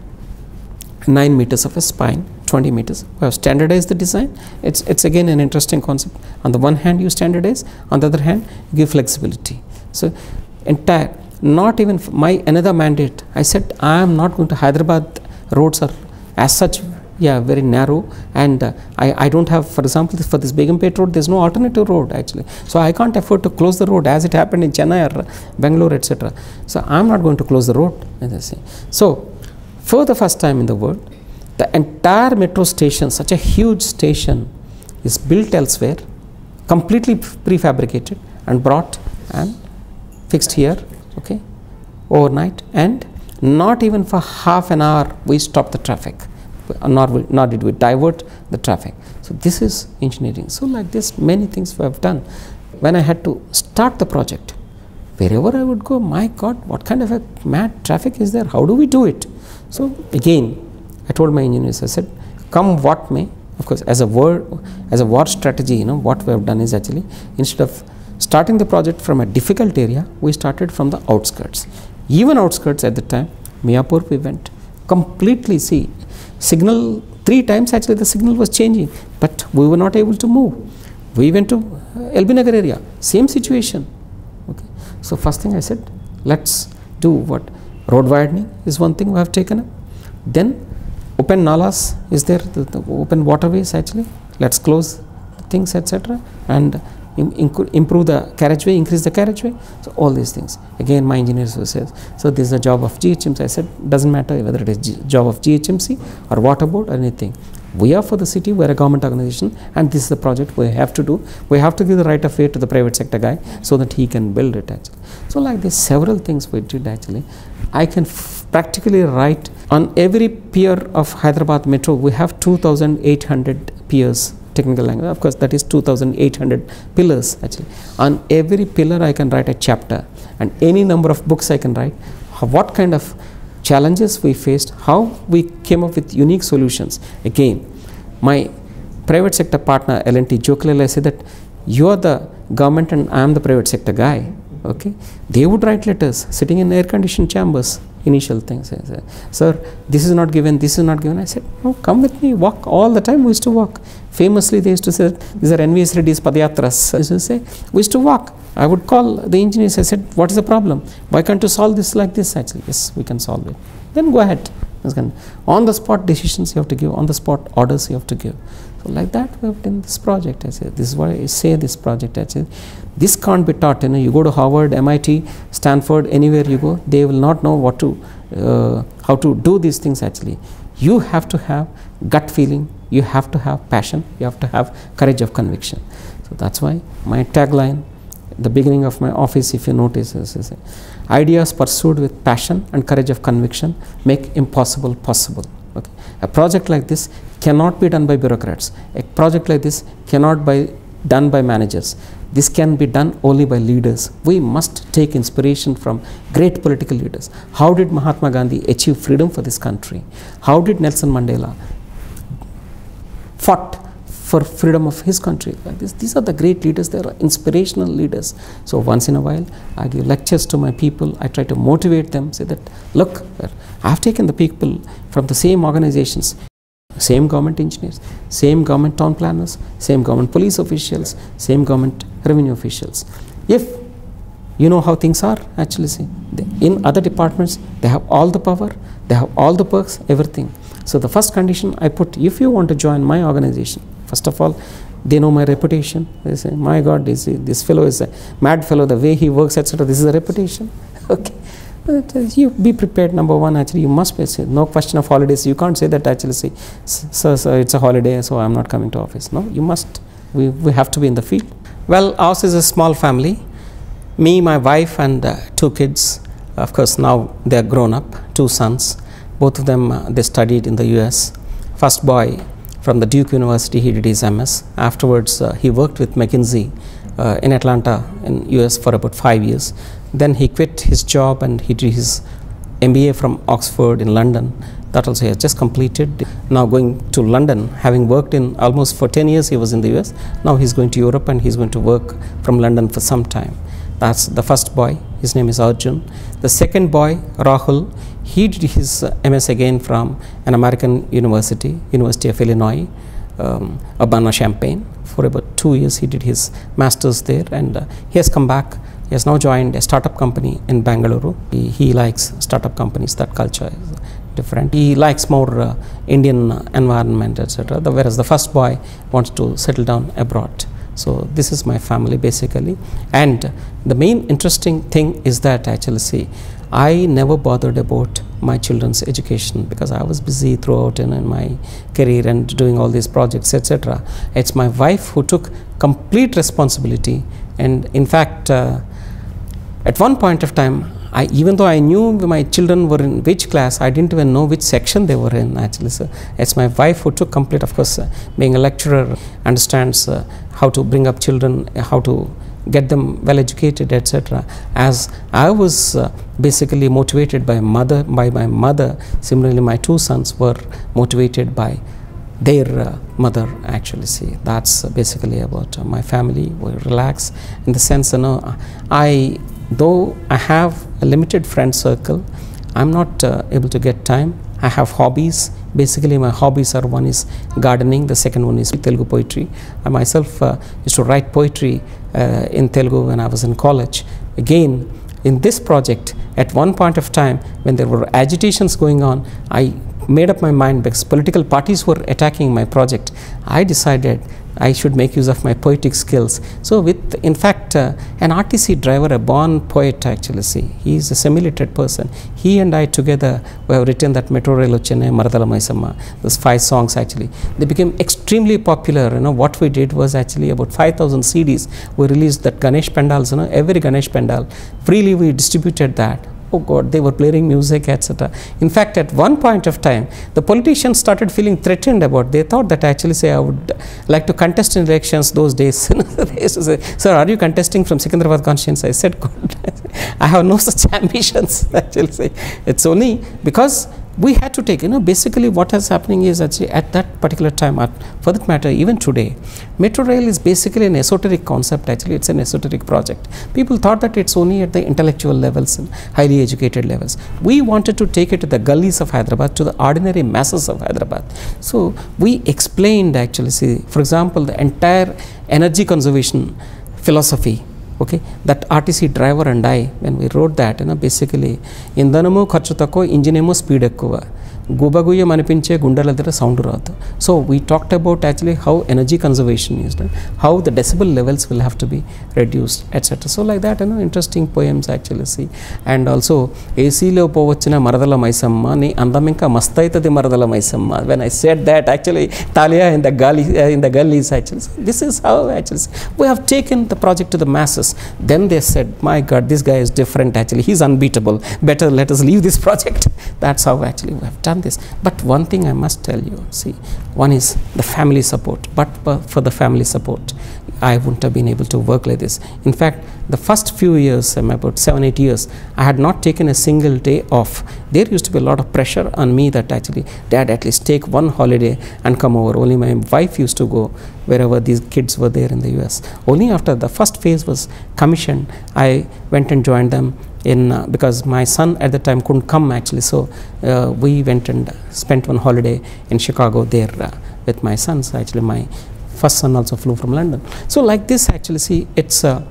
Speaker 1: nine meters of a spine, twenty meters. We have standardized the design. It's, it's again an interesting concept. On the one hand, you standardize, on the other hand, you give flexibility. So entire, not even my another mandate, I said I am not going to, Hyderabad roads are as such, yeah, very narrow, and uh, I, I don't have, for example, for this Begumpet road, there is no alternative road actually. So I can't afford to close the road as it happened in Chennai or Bangalore, et cetera. So I am not going to close the road, as I say. So for the first time in the world, the entire metro station, such a huge station, is built elsewhere, completely prefabricated and brought and fixed here, okay, overnight, and not even for half an hour we stopped the traffic, nor, we, nor did we divert the traffic. So this is engineering. So like this, many things we have done. When I had to start the project, wherever I would go, my God, what kind of a mad traffic is there? How do we do it? So again, I told my engineers, I said, come what may. Of course, as a war, as a war strategy, you know, what we have done is actually, instead of starting the project from a difficult area, we started from the outskirts. Even outskirts at the time, Miyapur, we went completely, see, signal, three times actually the signal was changing, but we were not able to move. We went to L B Nagar area, same situation. Okay. So first thing I said, let's do what? Road widening is one thing we have taken up. Then open nalas is there, the, the open waterways actually, let's close things, et cetera. And improve the carriageway, increase the carriageway. So all these things. Again, my engineers who says, so this is the job of G H M C. I said, doesn't matter whether it is G job of G H M C or water board or anything. We are for the city, we are a government organization, and this is the project we have to do. We have to give the right of way to the private sector guy so that he can build it actually. So like this, several things we did actually. I can f practically write on every pier of Hyderabad Metro, we have two thousand eight hundred piers. Technical language, of course, that is two thousand eight hundred pillars actually. On every pillar I can write a chapter, and any number of books I can write. What kind of challenges we faced, how we came up with unique solutions. Again, my private sector partner L and T jokingly say that you are the government and I am the private sector guy. Okay, they would write letters sitting in air conditioned chambers. Initial things, I said, sir, this is not given, this is not given. I said, no, come with me, walk all the time. We used to walk. Famously, they used to say, these are N V S Reddy's Padayatras. I used to say, we used to walk. I would call the engineers. I said, what is the problem? Why can't you solve this like this? Actually, yes, we can solve it. Then go ahead. On the spot decisions you have to give, on the spot orders you have to give. So like that we have done this project. I said, this is what I say this project. I said, this can't be taught. You know, you go to Harvard, M I T, Stanford, anywhere you go, they will not know what to, uh, how to do these things actually. You have to have gut feeling, you have to have passion, you have to have courage of conviction. So that's why my tagline, the beginning of my office, if you notice, is, is ideas pursued with passion and courage of conviction make impossible possible. Okay. A project like this cannot be done by bureaucrats. A project like this cannot be done by managers. This can be done only by leaders. We must take inspiration from great political leaders. How did Mahatma Gandhi achieve freedom for this country? How did Nelson Mandela fought for freedom of his country. Like this, these are the great leaders. They are inspirational leaders. So once in a while, I give lectures to my people. I try to motivate them, say that, look, I have taken the people from the same organizations, same government engineers, same government town planners, same government police officials, same government revenue officials. If you know how things are, actually, see, in other departments, they have all the power, they have all the perks, everything. So the first condition I put, if you want to join my organization, first of all, they know my reputation. They say, my God, this, this fellow is a mad fellow, the way he works, et cetera. This is a reputation. Okay. But, uh, you be prepared, number one, actually, you must be, say, no question of holidays. You can't say that, actually, say, sir, sir, it's a holiday, so I'm not coming to office. No, you must. We, we have to be in the field. Well, ours is a small family. Me, my wife, and uh, two kids. Of course, now they are grown up, two sons. Both of them, uh, they studied in the U S. First boy from the Duke University, he did his M S. Afterwards, uh, he worked with McKinsey uh, in Atlanta in U S for about five years. Then he quit his job and he did his M B A from Oxford in London. That also he has just completed. Now going to London, having worked in almost for ten years, he was in the U S. Now he's going to Europe and he's going to work from London for some time. That's the first boy. His name is Arjun. The second boy, Rahul, he did his uh, M S again from an American university, University of Illinois, um, Urbana-Champaign. For about two years, he did his master's there, and uh, he has come back. He has now joined a startup company in Bangalore. He, he likes startup companies. That culture is different. He likes more uh, Indian environment, et cetera. Whereas the first boy wants to settle down abroad. So this is my family basically, and the main interesting thing is that, actually, see, I never bothered about my children's education because I was busy throughout in, in my career and doing all these projects, et cetera. It's my wife who took complete responsibility, and in fact, uh, at one point of time, I, even though I knew my children were in which class, I didn't even know which section they were in, actually. So it's my wife who took complete, of course, uh, being a lecturer, understands uh, how to bring up children, how to get them well educated, et cetera. As I was uh, basically motivated by mother, by my mother, similarly my two sons were motivated by their uh, mother, actually. See, that's uh, basically about uh, my family. We relax in the sense, you know, I, though I have a limited friend circle, I'm not uh, able to get time. I have hobbies. Basically, my hobbies are, one is gardening, the second one is Telugu poetry. I myself uh, used to write poetry uh, in Telugu when I was in college. Again, in this project, at one point of time, when there were agitations going on, I made up my mind because political parties were attacking my project. I decided I should make use of my poetic skills. So with, in fact, uh, an R T C driver, a born poet, actually, see, he is a semi-literate person. He and I together, we have written that Metro Rail Ochene, Maradala Maisamma, those five songs, actually. They became extremely popular. You know, what we did was actually about five thousand C Ds. We released that Ganesh Pandals, you know, every Ganesh Pandal. Freely we distributed that. Oh God, they were playing music, et cetera. In fact, at one point of time, the politicians started feeling threatened about. They thought that, actually, say, I would like to contest in elections those days. They used to say, sir, are you contesting from Secunderabad Conscience? I said, God, I have no such ambitions, actually. Say, it's only because we had to take, you know, basically what is happening is actually at that particular time, at, for that matter, even today, Metro Rail is basically an esoteric concept, actually. It's an esoteric project. People thought that it's only at the intellectual levels and highly educated levels. We wanted to take it to the gullies of Hyderabad, to the ordinary masses of Hyderabad. So we explained, actually, see, for example, the entire energy conservation philosophy. Okay, that R T C driver and I, when we wrote that, you know, basically, indanamu kharchu takko, engine emo speed ekkuva. Gubaguya manipinche gundala dira sound radu. So we talked about actually how energy conservation is done, how the decibel levels will have to be reduced, et cetera. So like that, you know, interesting poems, actually, see. And also, A C lo povachina maradala maisamma ni andaminka mastaitadi maradala maisamma. When I said that, actually, Talia in the gully, uh, in the gullies, actually, this is how, actually, we have taken the project to the masses. Then they said, my God, this guy is different, actually, he's unbeatable. Better let us leave this project. That's how, actually, we have done this. But one thing I must tell you, see, one is the family support. But for the family support, I wouldn't have been able to work like this. In fact, the first few years, um, about seven, eight years, I had not taken a single day off. There used to be a lot of pressure on me that actually, Dad, at least take one holiday and come over. Only my wife used to go wherever these kids were there in the U S. Only after the first phase was commissioned, I went and joined them in, uh, because my son at the time couldn't come actually. So uh, we went and spent one holiday in Chicago there uh, with my sons. Actually, my first son also flew from London. So like this, actually, see, it's uh,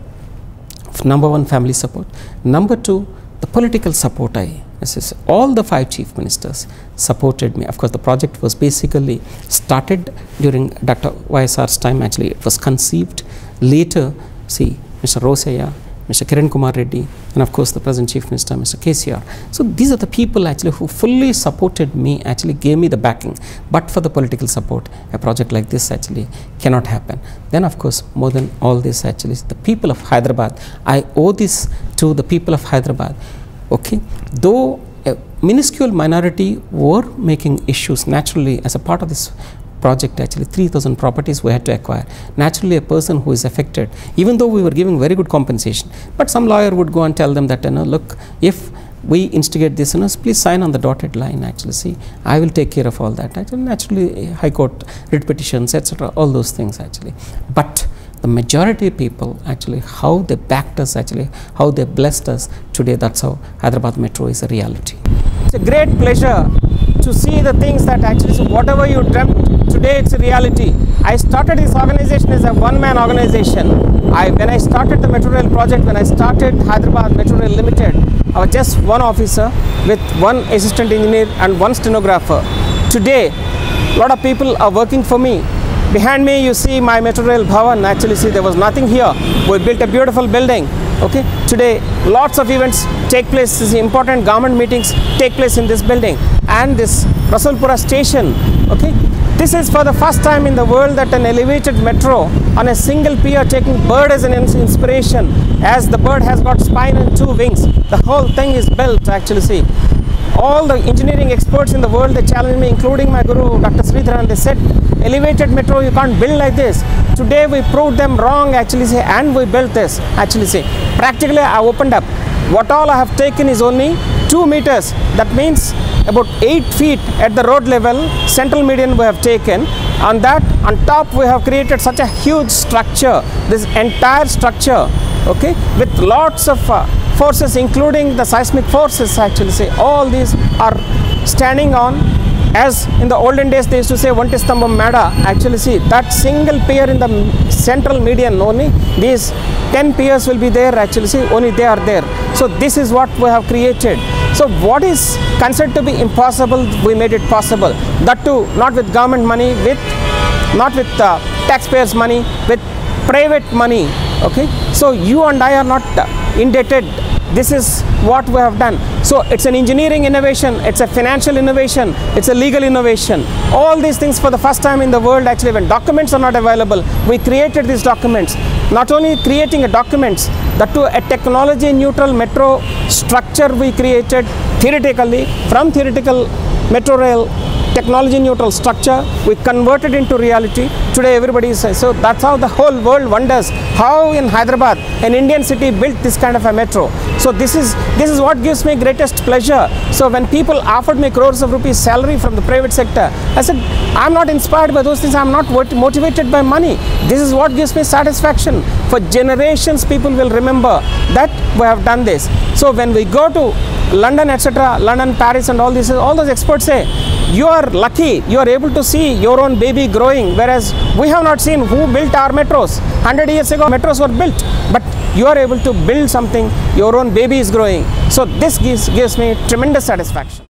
Speaker 1: number one, family support. Number two, the political support. I this all the five chief ministers supported me. Of course, the project was basically started during Doctor Y S R's time. Actually, it was conceived. Later, see, Mister Rosaya, Mister Kiran Kumar Reddy, and of course the present Chief Minister, Mister K C R. So these are the people actually who fully supported me, actually gave me the backing. But for the political support, a project like this actually cannot happen. Then of course, more than all this, actually the people of Hyderabad, I owe this to the people of Hyderabad. Okay, though a minuscule minority were making issues naturally as a part of this project, actually three thousand properties we had to acquire. Naturally, a person who is affected, even though we were giving very good compensation, but some lawyer would go and tell them that, you know, look, if we instigate this, you know, please sign on the dotted line. Actually, see, I will take care of all that. Actually, naturally, High Court writ petitions, et cetera, all those things actually. But the majority of people, actually, how they backed us, actually, how they blessed us today, that's how Hyderabad Metro is a reality. It's a great pleasure to see the things that actually, so whatever you dreamt, today it's a reality. I started this organization as a one-man organization. I, when I started the Metro Rail project, when I started Hyderabad Metro Rail Limited, I was just one officer with one assistant engineer and one stenographer. Today, a lot of people are working for me. Behind me, you see my Metro Rail Bhavan. Actually, see, there was nothing here. We built a beautiful building. Okay, today lots of events take place. This important government meetings take place in this building, and this Rasulpura station. Okay, this is for the first time in the world that an elevated metro on a single pier, taking bird as an inspiration, as the bird has got spine and two wings. The whole thing is built. Actually, see, all the engineering experts in the world, they challenged me, including my guru Doctor Sridharan. They said, elevated metro, you can't build like this. Today we proved them wrong, actually, say, and we built this. Actually, say, practically I opened up. What all I have taken is only two meters. That means about eight feet at the road level. Central median we have taken. On that, on top, we have created such a huge structure. This entire structure, okay, with lots of uh, forces, including the seismic forces. Actually, say, all these are standing on. As in the olden days, they used to say Vantistambam Mada. Actually, see, that single pier in the central median only, these ten piers will be there. Actually, see, only they are there. So this is what we have created. So what is considered to be impossible, we made it possible. That too, not with government money, with not with uh, taxpayers' money, with private money. Okay, so you and I are not uh, indebted. This is what we have done. So it's an engineering innovation, it's a financial innovation, it's a legal innovation. All these things for the first time in the world, actually, when documents are not available, we created these documents. Not only creating a documents, that to a technology neutral metro structure we created theoretically. From theoretical metro rail technology neutral structure, we converted into reality. Today everybody says, so that's how the whole world wonders how in Hyderabad, an Indian city, built this kind of a metro. So this is this is what gives me greatest pleasure. So when people offered me crores of rupees salary from the private sector, I said, I'm not inspired by those things, I'm not motivated by money. This is what gives me satisfaction. For generations, people will remember that we have done this. So when we go to London, et cetera, London, Paris, and all this, all those experts say, you are lucky, you are able to see your own baby growing, whereas we have not seen who built our metros. one hundred years ago, metros were built, but you are able to build something, your own baby is growing. So this gives, gives me tremendous satisfaction.